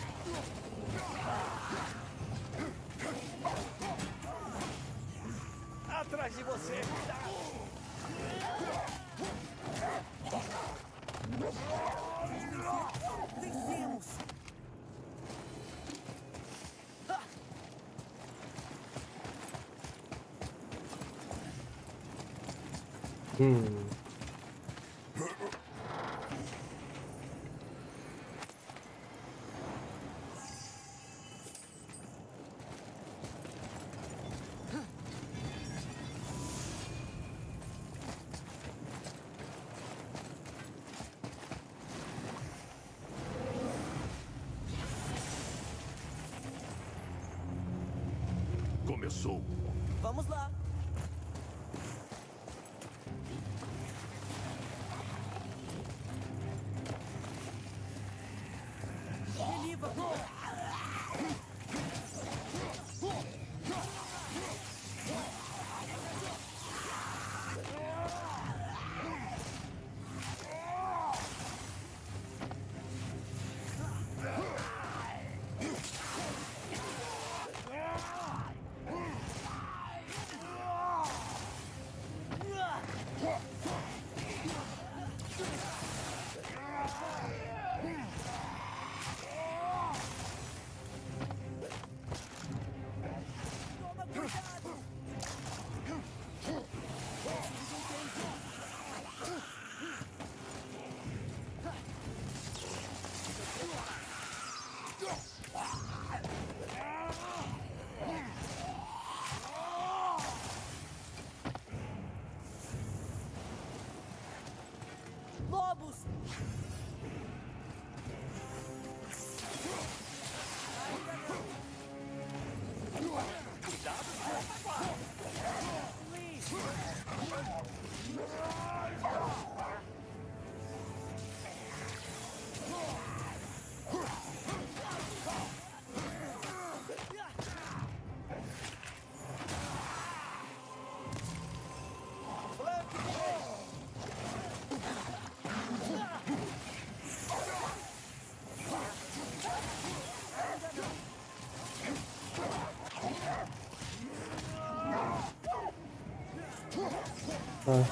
Atrás de você. Vencemos! Hum. Começou. Vamos lá! Reliva! Toma cuidado! Lobos! Ah.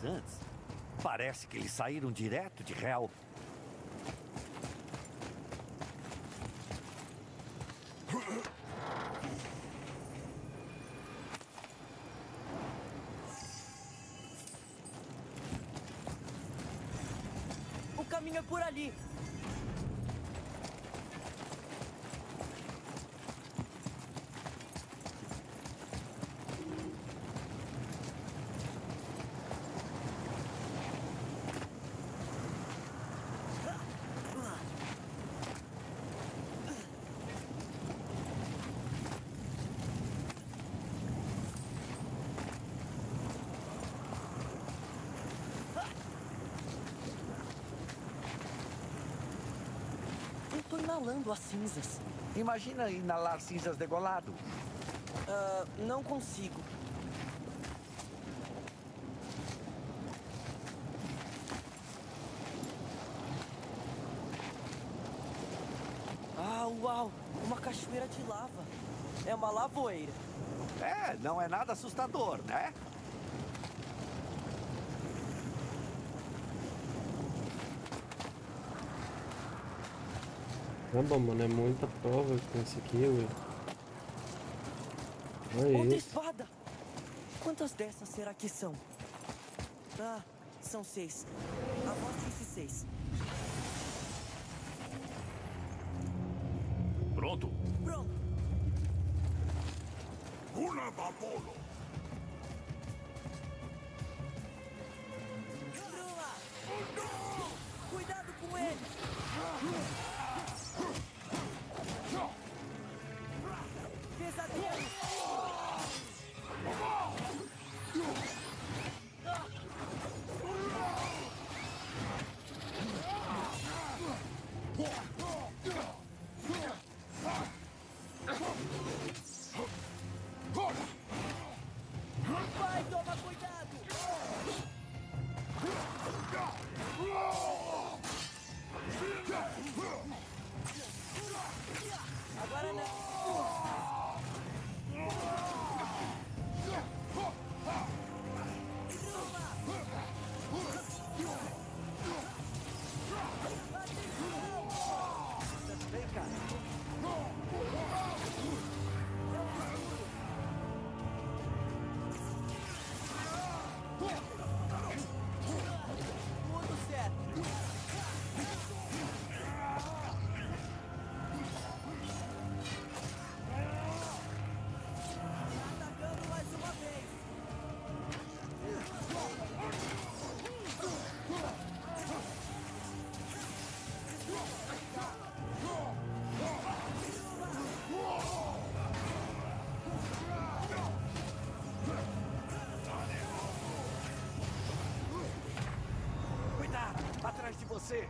antes. Parece que eles saíram direto de Hell. O caminho é por ali. Eu tô inalando as cinzas. Imagina inalar cinzas degolado. Ah, não consigo. Ah, uau! Uma cachoeira de lava. É uma lavoeira. É, não é nada assustador, né? Caramba, mano, é muita prova com esse aqui, ué. Olha Outra isso. espada! Quantas dessas será que são? Ah, são seis. A voz disse seis. Pronto? Pronto! Una babolo! Bruma! Cuidado com eles! Pesadelo! Vai, toma cuidado! Agora não! Vem cá. Tudo certo! Atacando mais uma vez! Cuidado, atrás de você.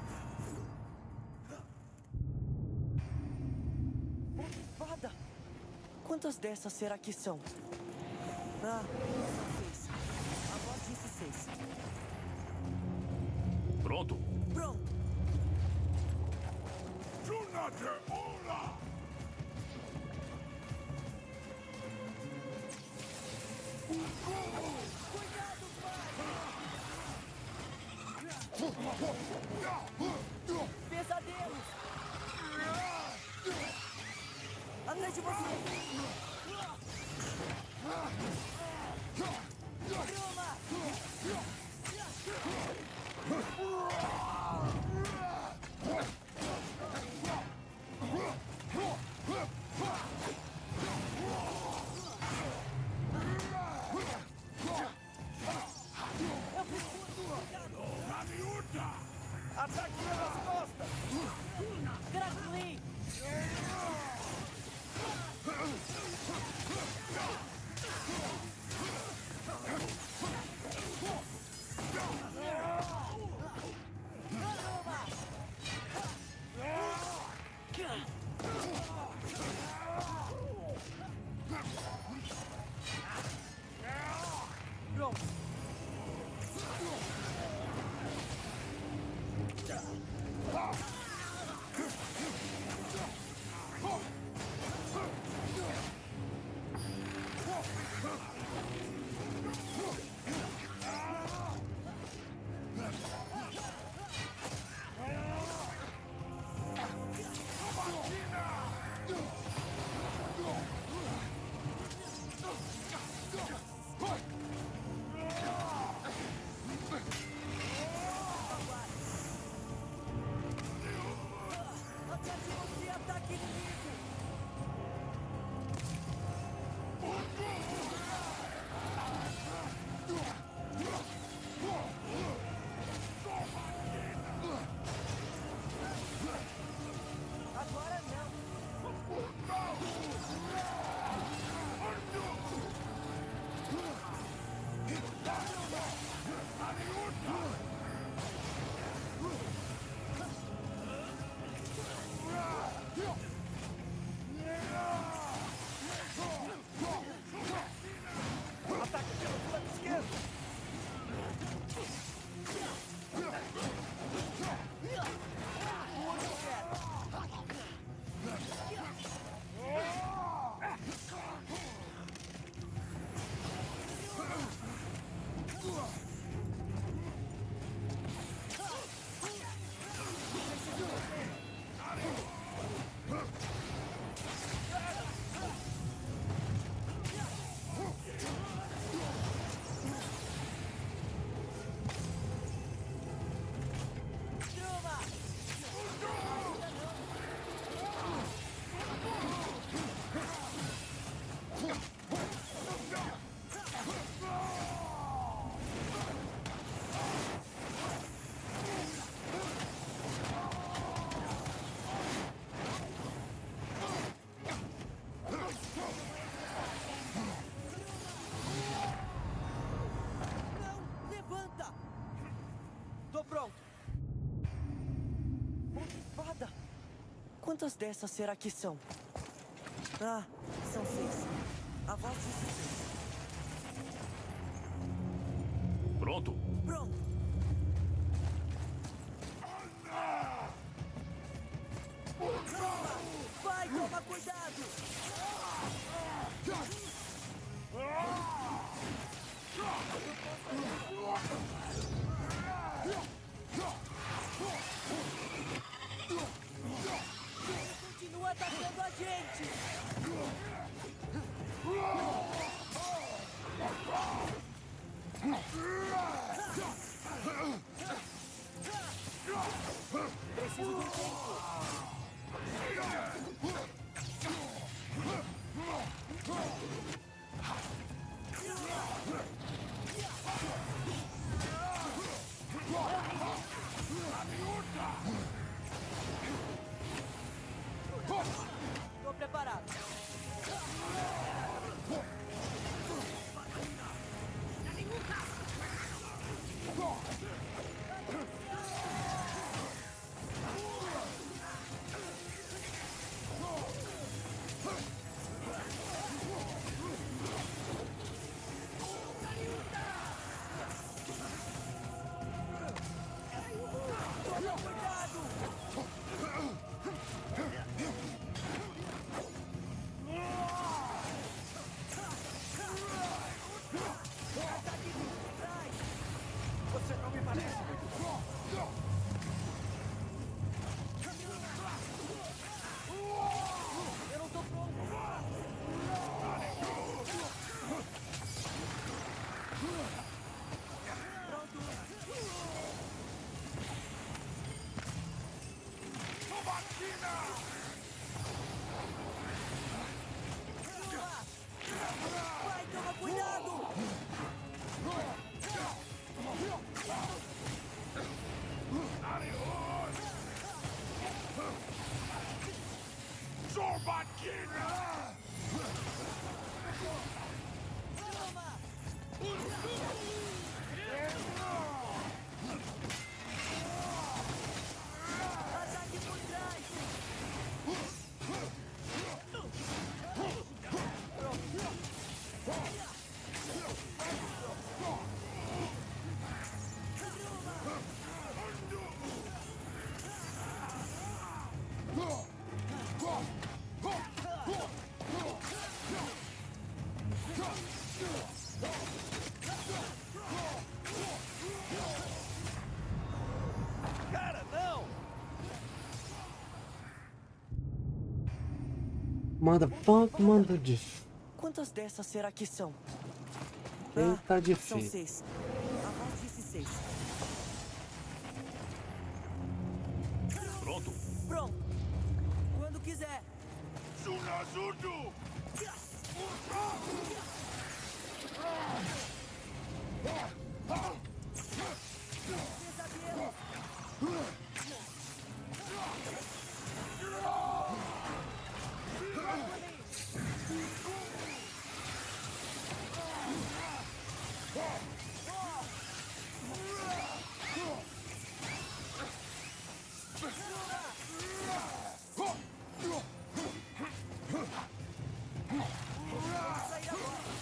Outra espada! Quantas dessas será que são? Ah, são seis. A voz disse seis. Pronto? Pronto! Cuidado, pai! Pesadelos! Atrás de você! Bruma! Quantas dessas será que são? Ah, são seis. A voz disse seis. Pronto? Pronto. Toma! Vai, toma cuidado! Ele continua atacando a gente! Preciso de um tempo! Tô preparado. Toma cuidado! Ataque por trás! Você não me parece muito bom. Eu não tô pronto! Vai, toma cuidado! Ataque por trás! Cara, não! Motherfucker, manda de. Quantas dessas será que são? Quem tá São difícil? seis. A voz disse seis. Pronto? Pronto. Quando quiser. Pesadelo. Vamos sair agora.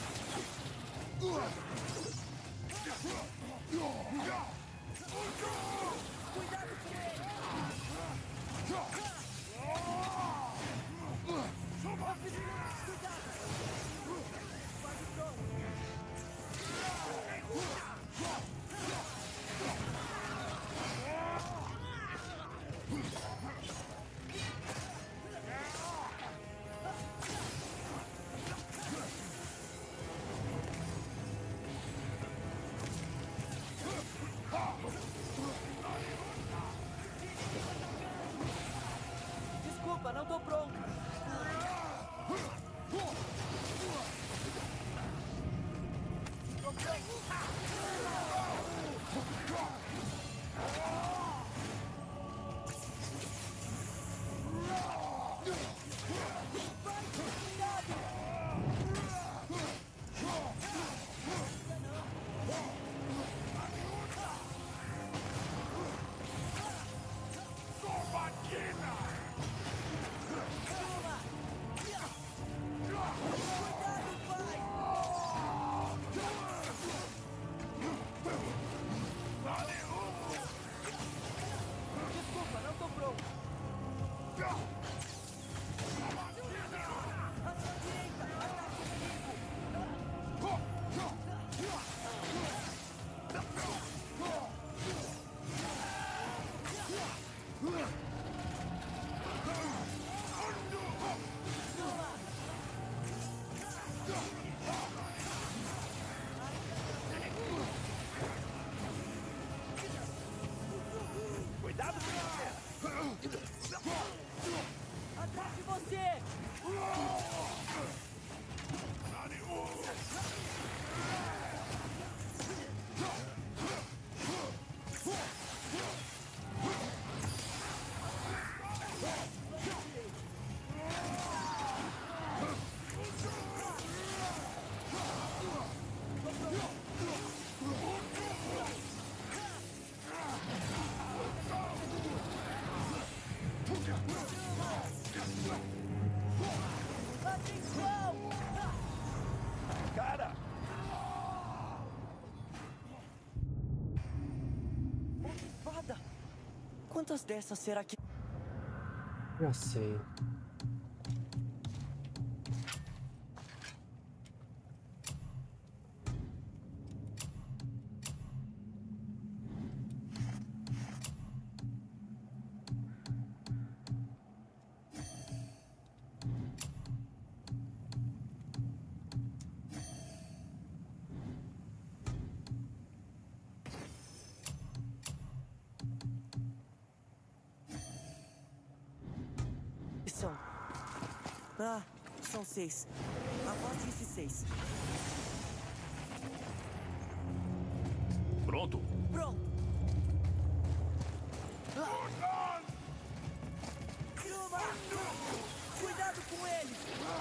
Quantas dessas será que... Já sei. São... Ah, são seis. A voz disse seis. Pronto? Pronto. Ah. Yuma! Cuidado com ele!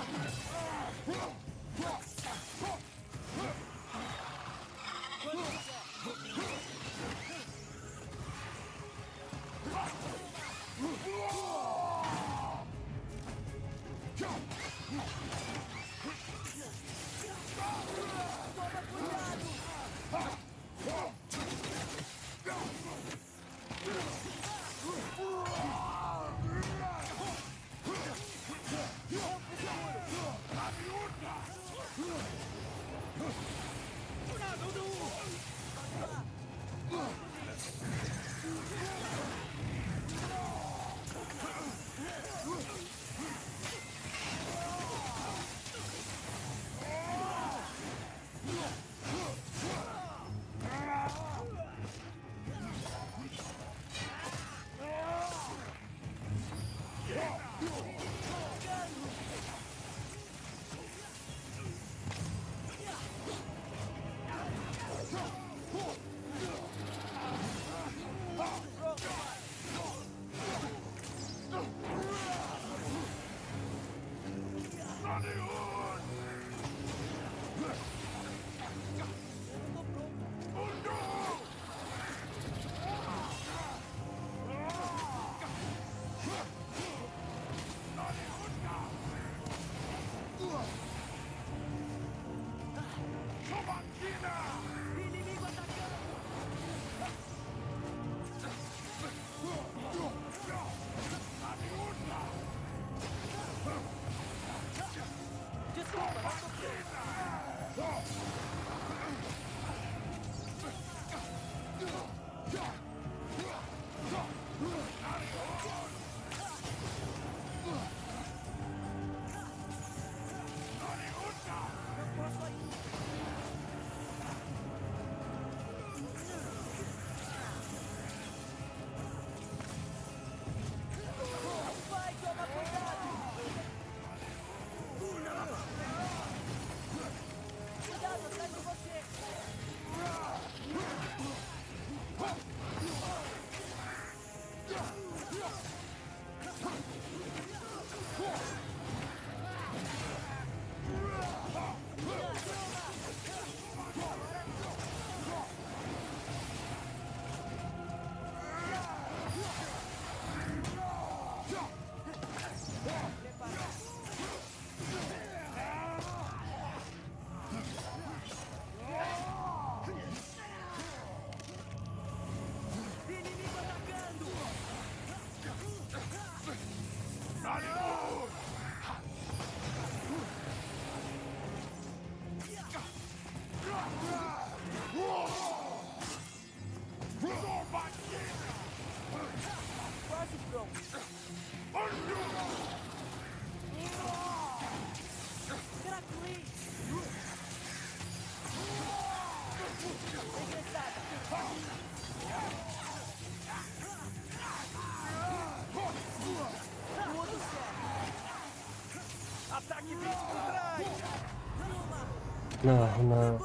Não, não.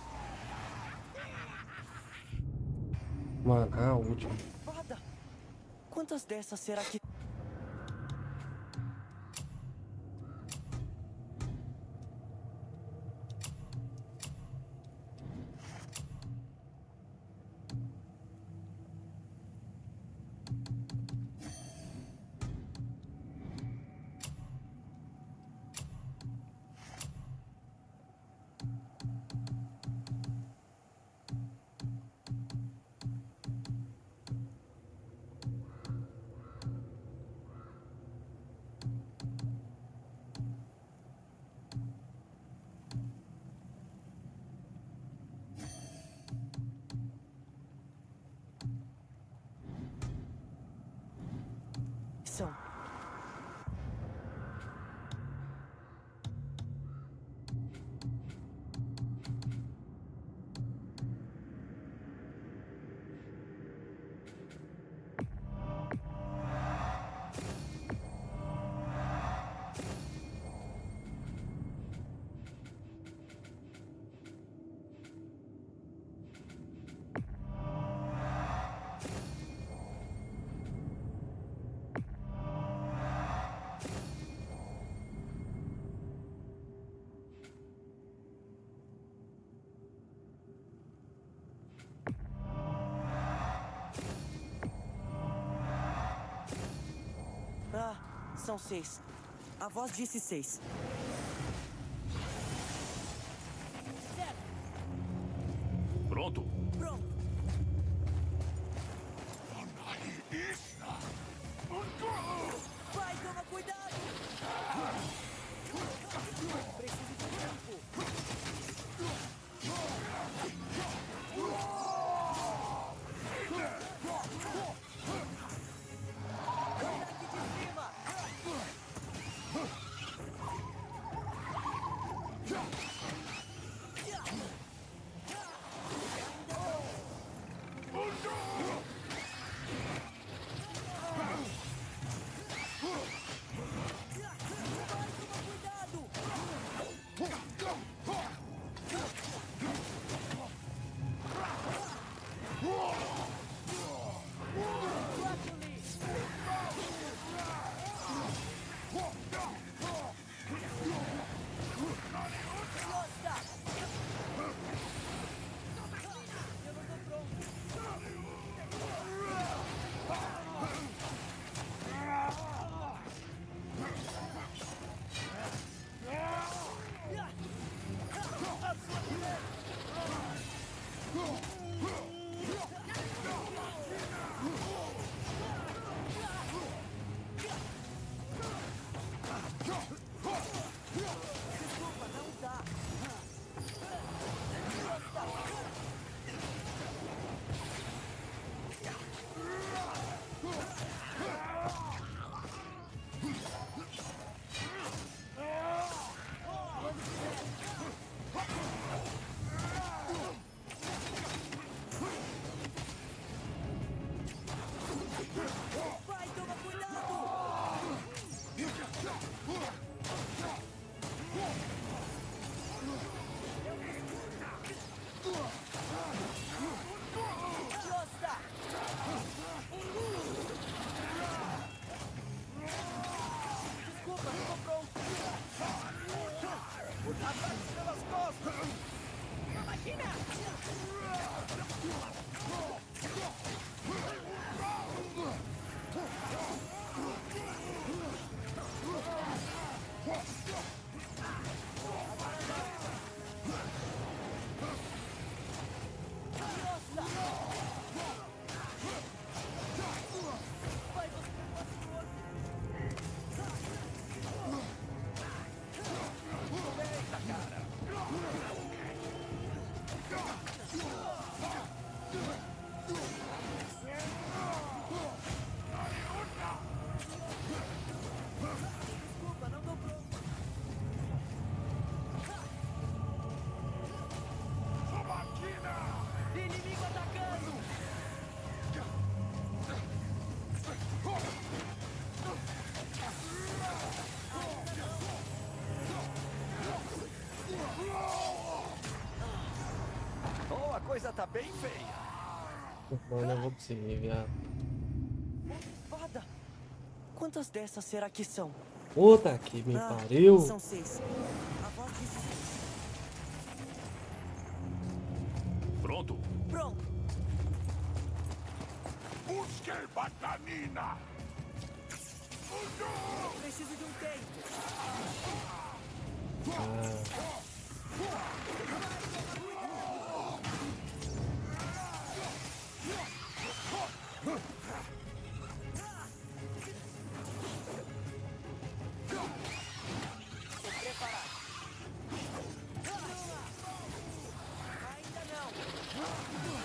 Mano, a última. Foda! Quantas dessas será que... São seis. A voz disse seis. Pronto? Pronto. Vai, toma cuidado! Preciso de tempo. Ataque de cima! Vai, toma cuidado! Desculpa, não dá. Vai, toma cuidado! Josta! Desculpa, não tô pronto. Ataque pelas costas! Uma máquina! Vai, você desculpa, não tô pronto. Inimigo atacando! Oh, a coisa tá bem feia. Não, não vou conseguir, viado. Espada! Quantas dessas será que são? Puta que me Ah, pariu. São seis. A voz disse seis. Pronto? Pronto. Busque batanina! Preciso de um tempo. Ah, Tô preparado. Ainda não.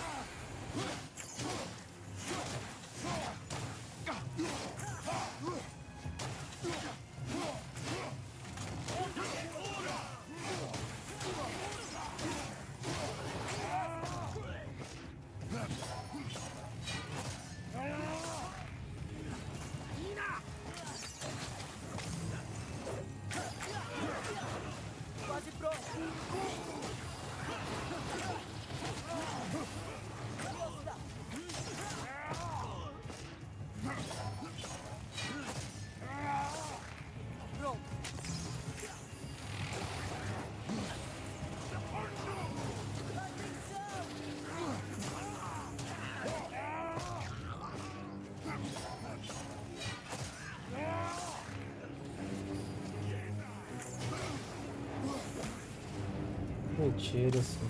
Mentira, assim.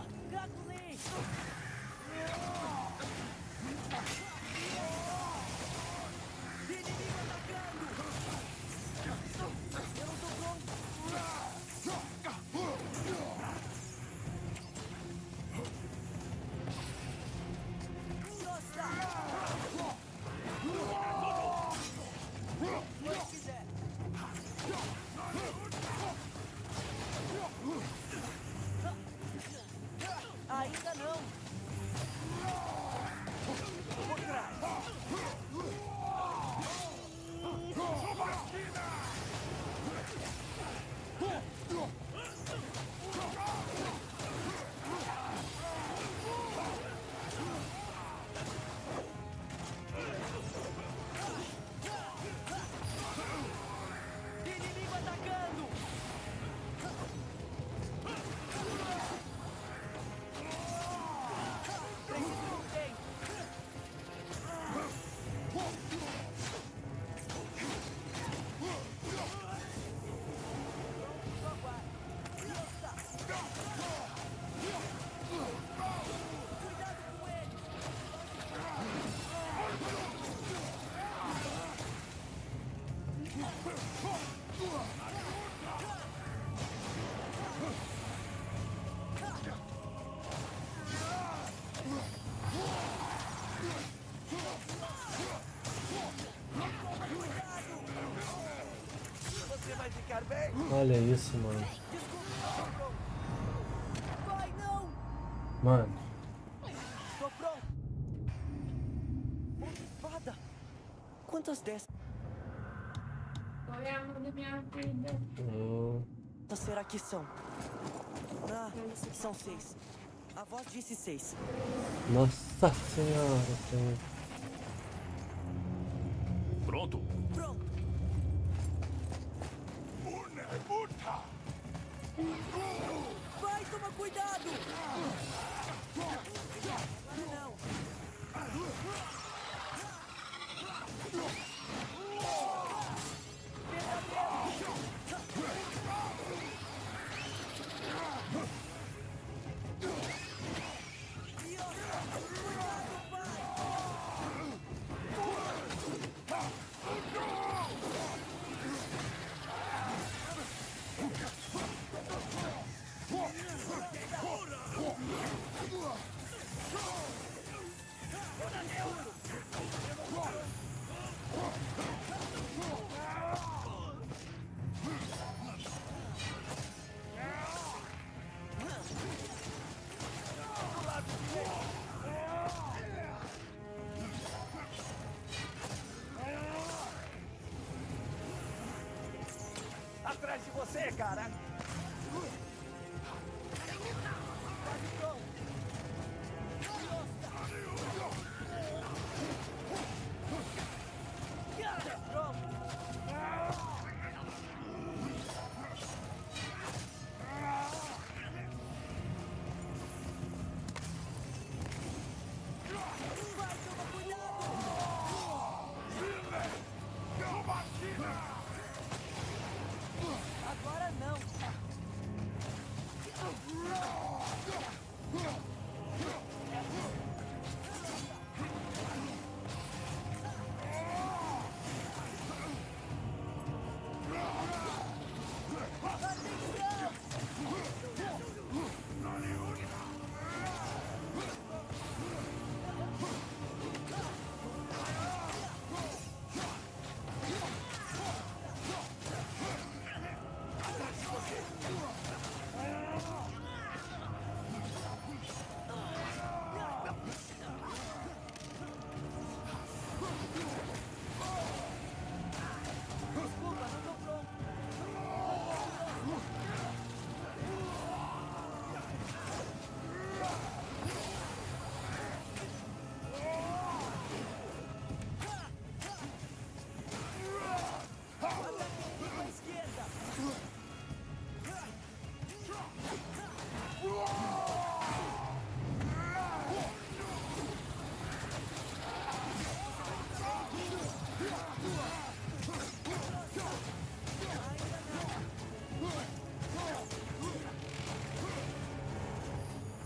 Ainda não. Por trás. Inimigo atacando. Você vai ficar bem? Olha isso, mano. Vai, não! Mano. Tô pronto. Uma espada. Quantas dessas Foi a mão da minha vida. Eu... será que são? Ah, são seis. A voz disse seis. Nossa senhora, tem... Pronto? Pronto. Vai, toma cuidado! Não. Atrás de você, cara! Agora não.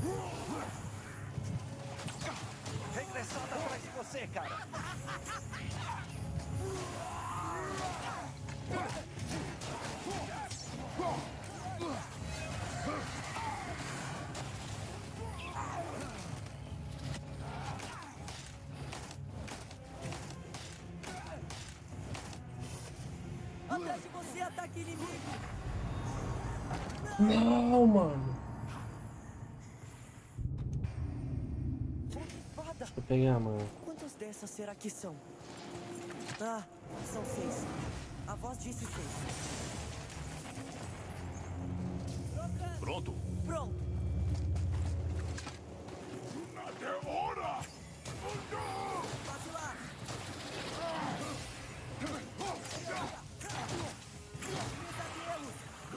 Regressando atrás de você, cara. Atrás de você, ataque inimigo! Não, mano. Espada! Deixa eu pegar, mano. Quantas dessas será que são? Ah, são seis. A voz disse seis. Pronto? Pronto! Na demora! Passe lá! Pesadelos!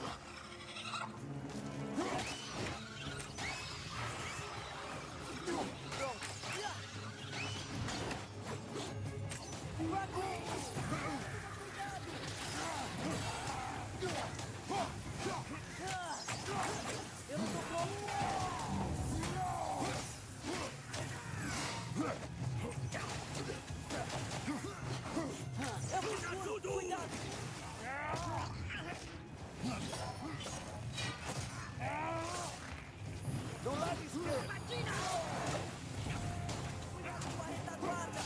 Eu não tô pronto! Eu fiz tudo! Cuidado! Do lado esquerdo! Cuidado com a retaguarda!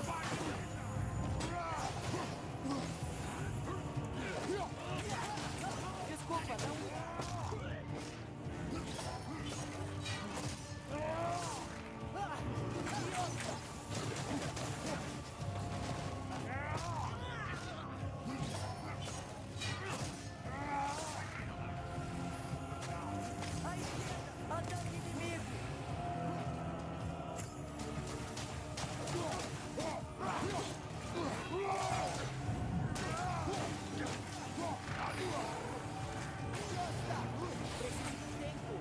Desculpa, não... À esquerda! Ataque inimigo! Preciso de tempo!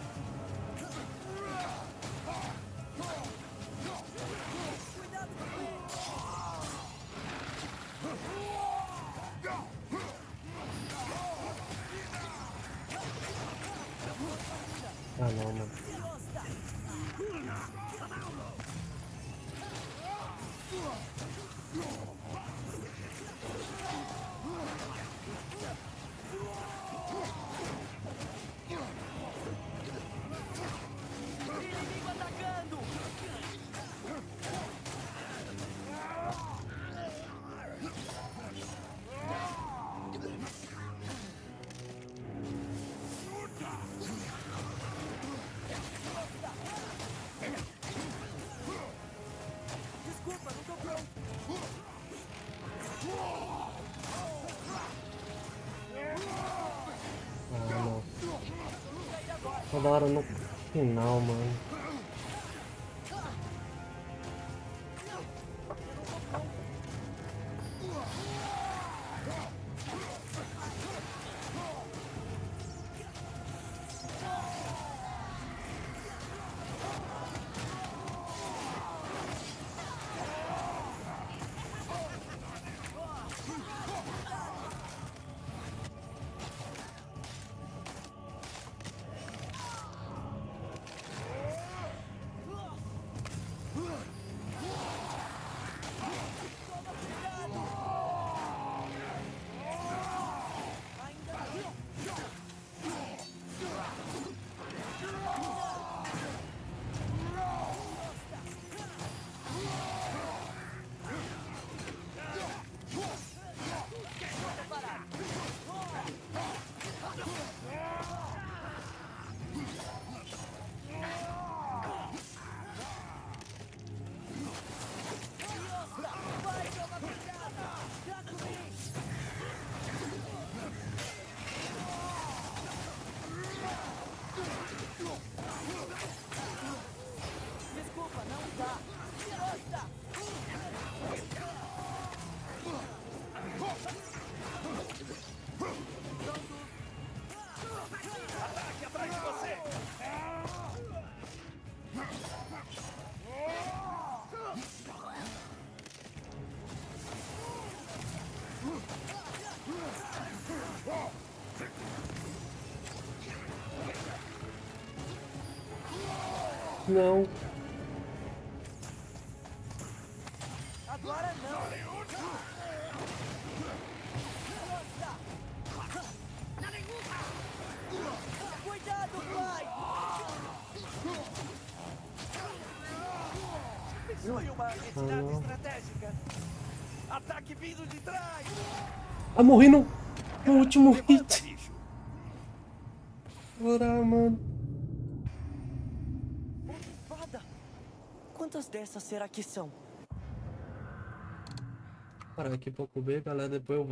Cuidado com ele! Ah, não, mano. Inimigo atacando! Desculpa, não tô pronto! Ah, não. Toda hora no final, mano. Não. Agora não. Cuidado, pai! Pensou em uma retirada Ah, não. estratégica. Ataque vindo de trás. Ah, morri no, no último Levanta, hit. bicho. Bora, mano. Outra espada! Quantas dessas será que são? Parar aqui pra comer, galera. Depois eu volto.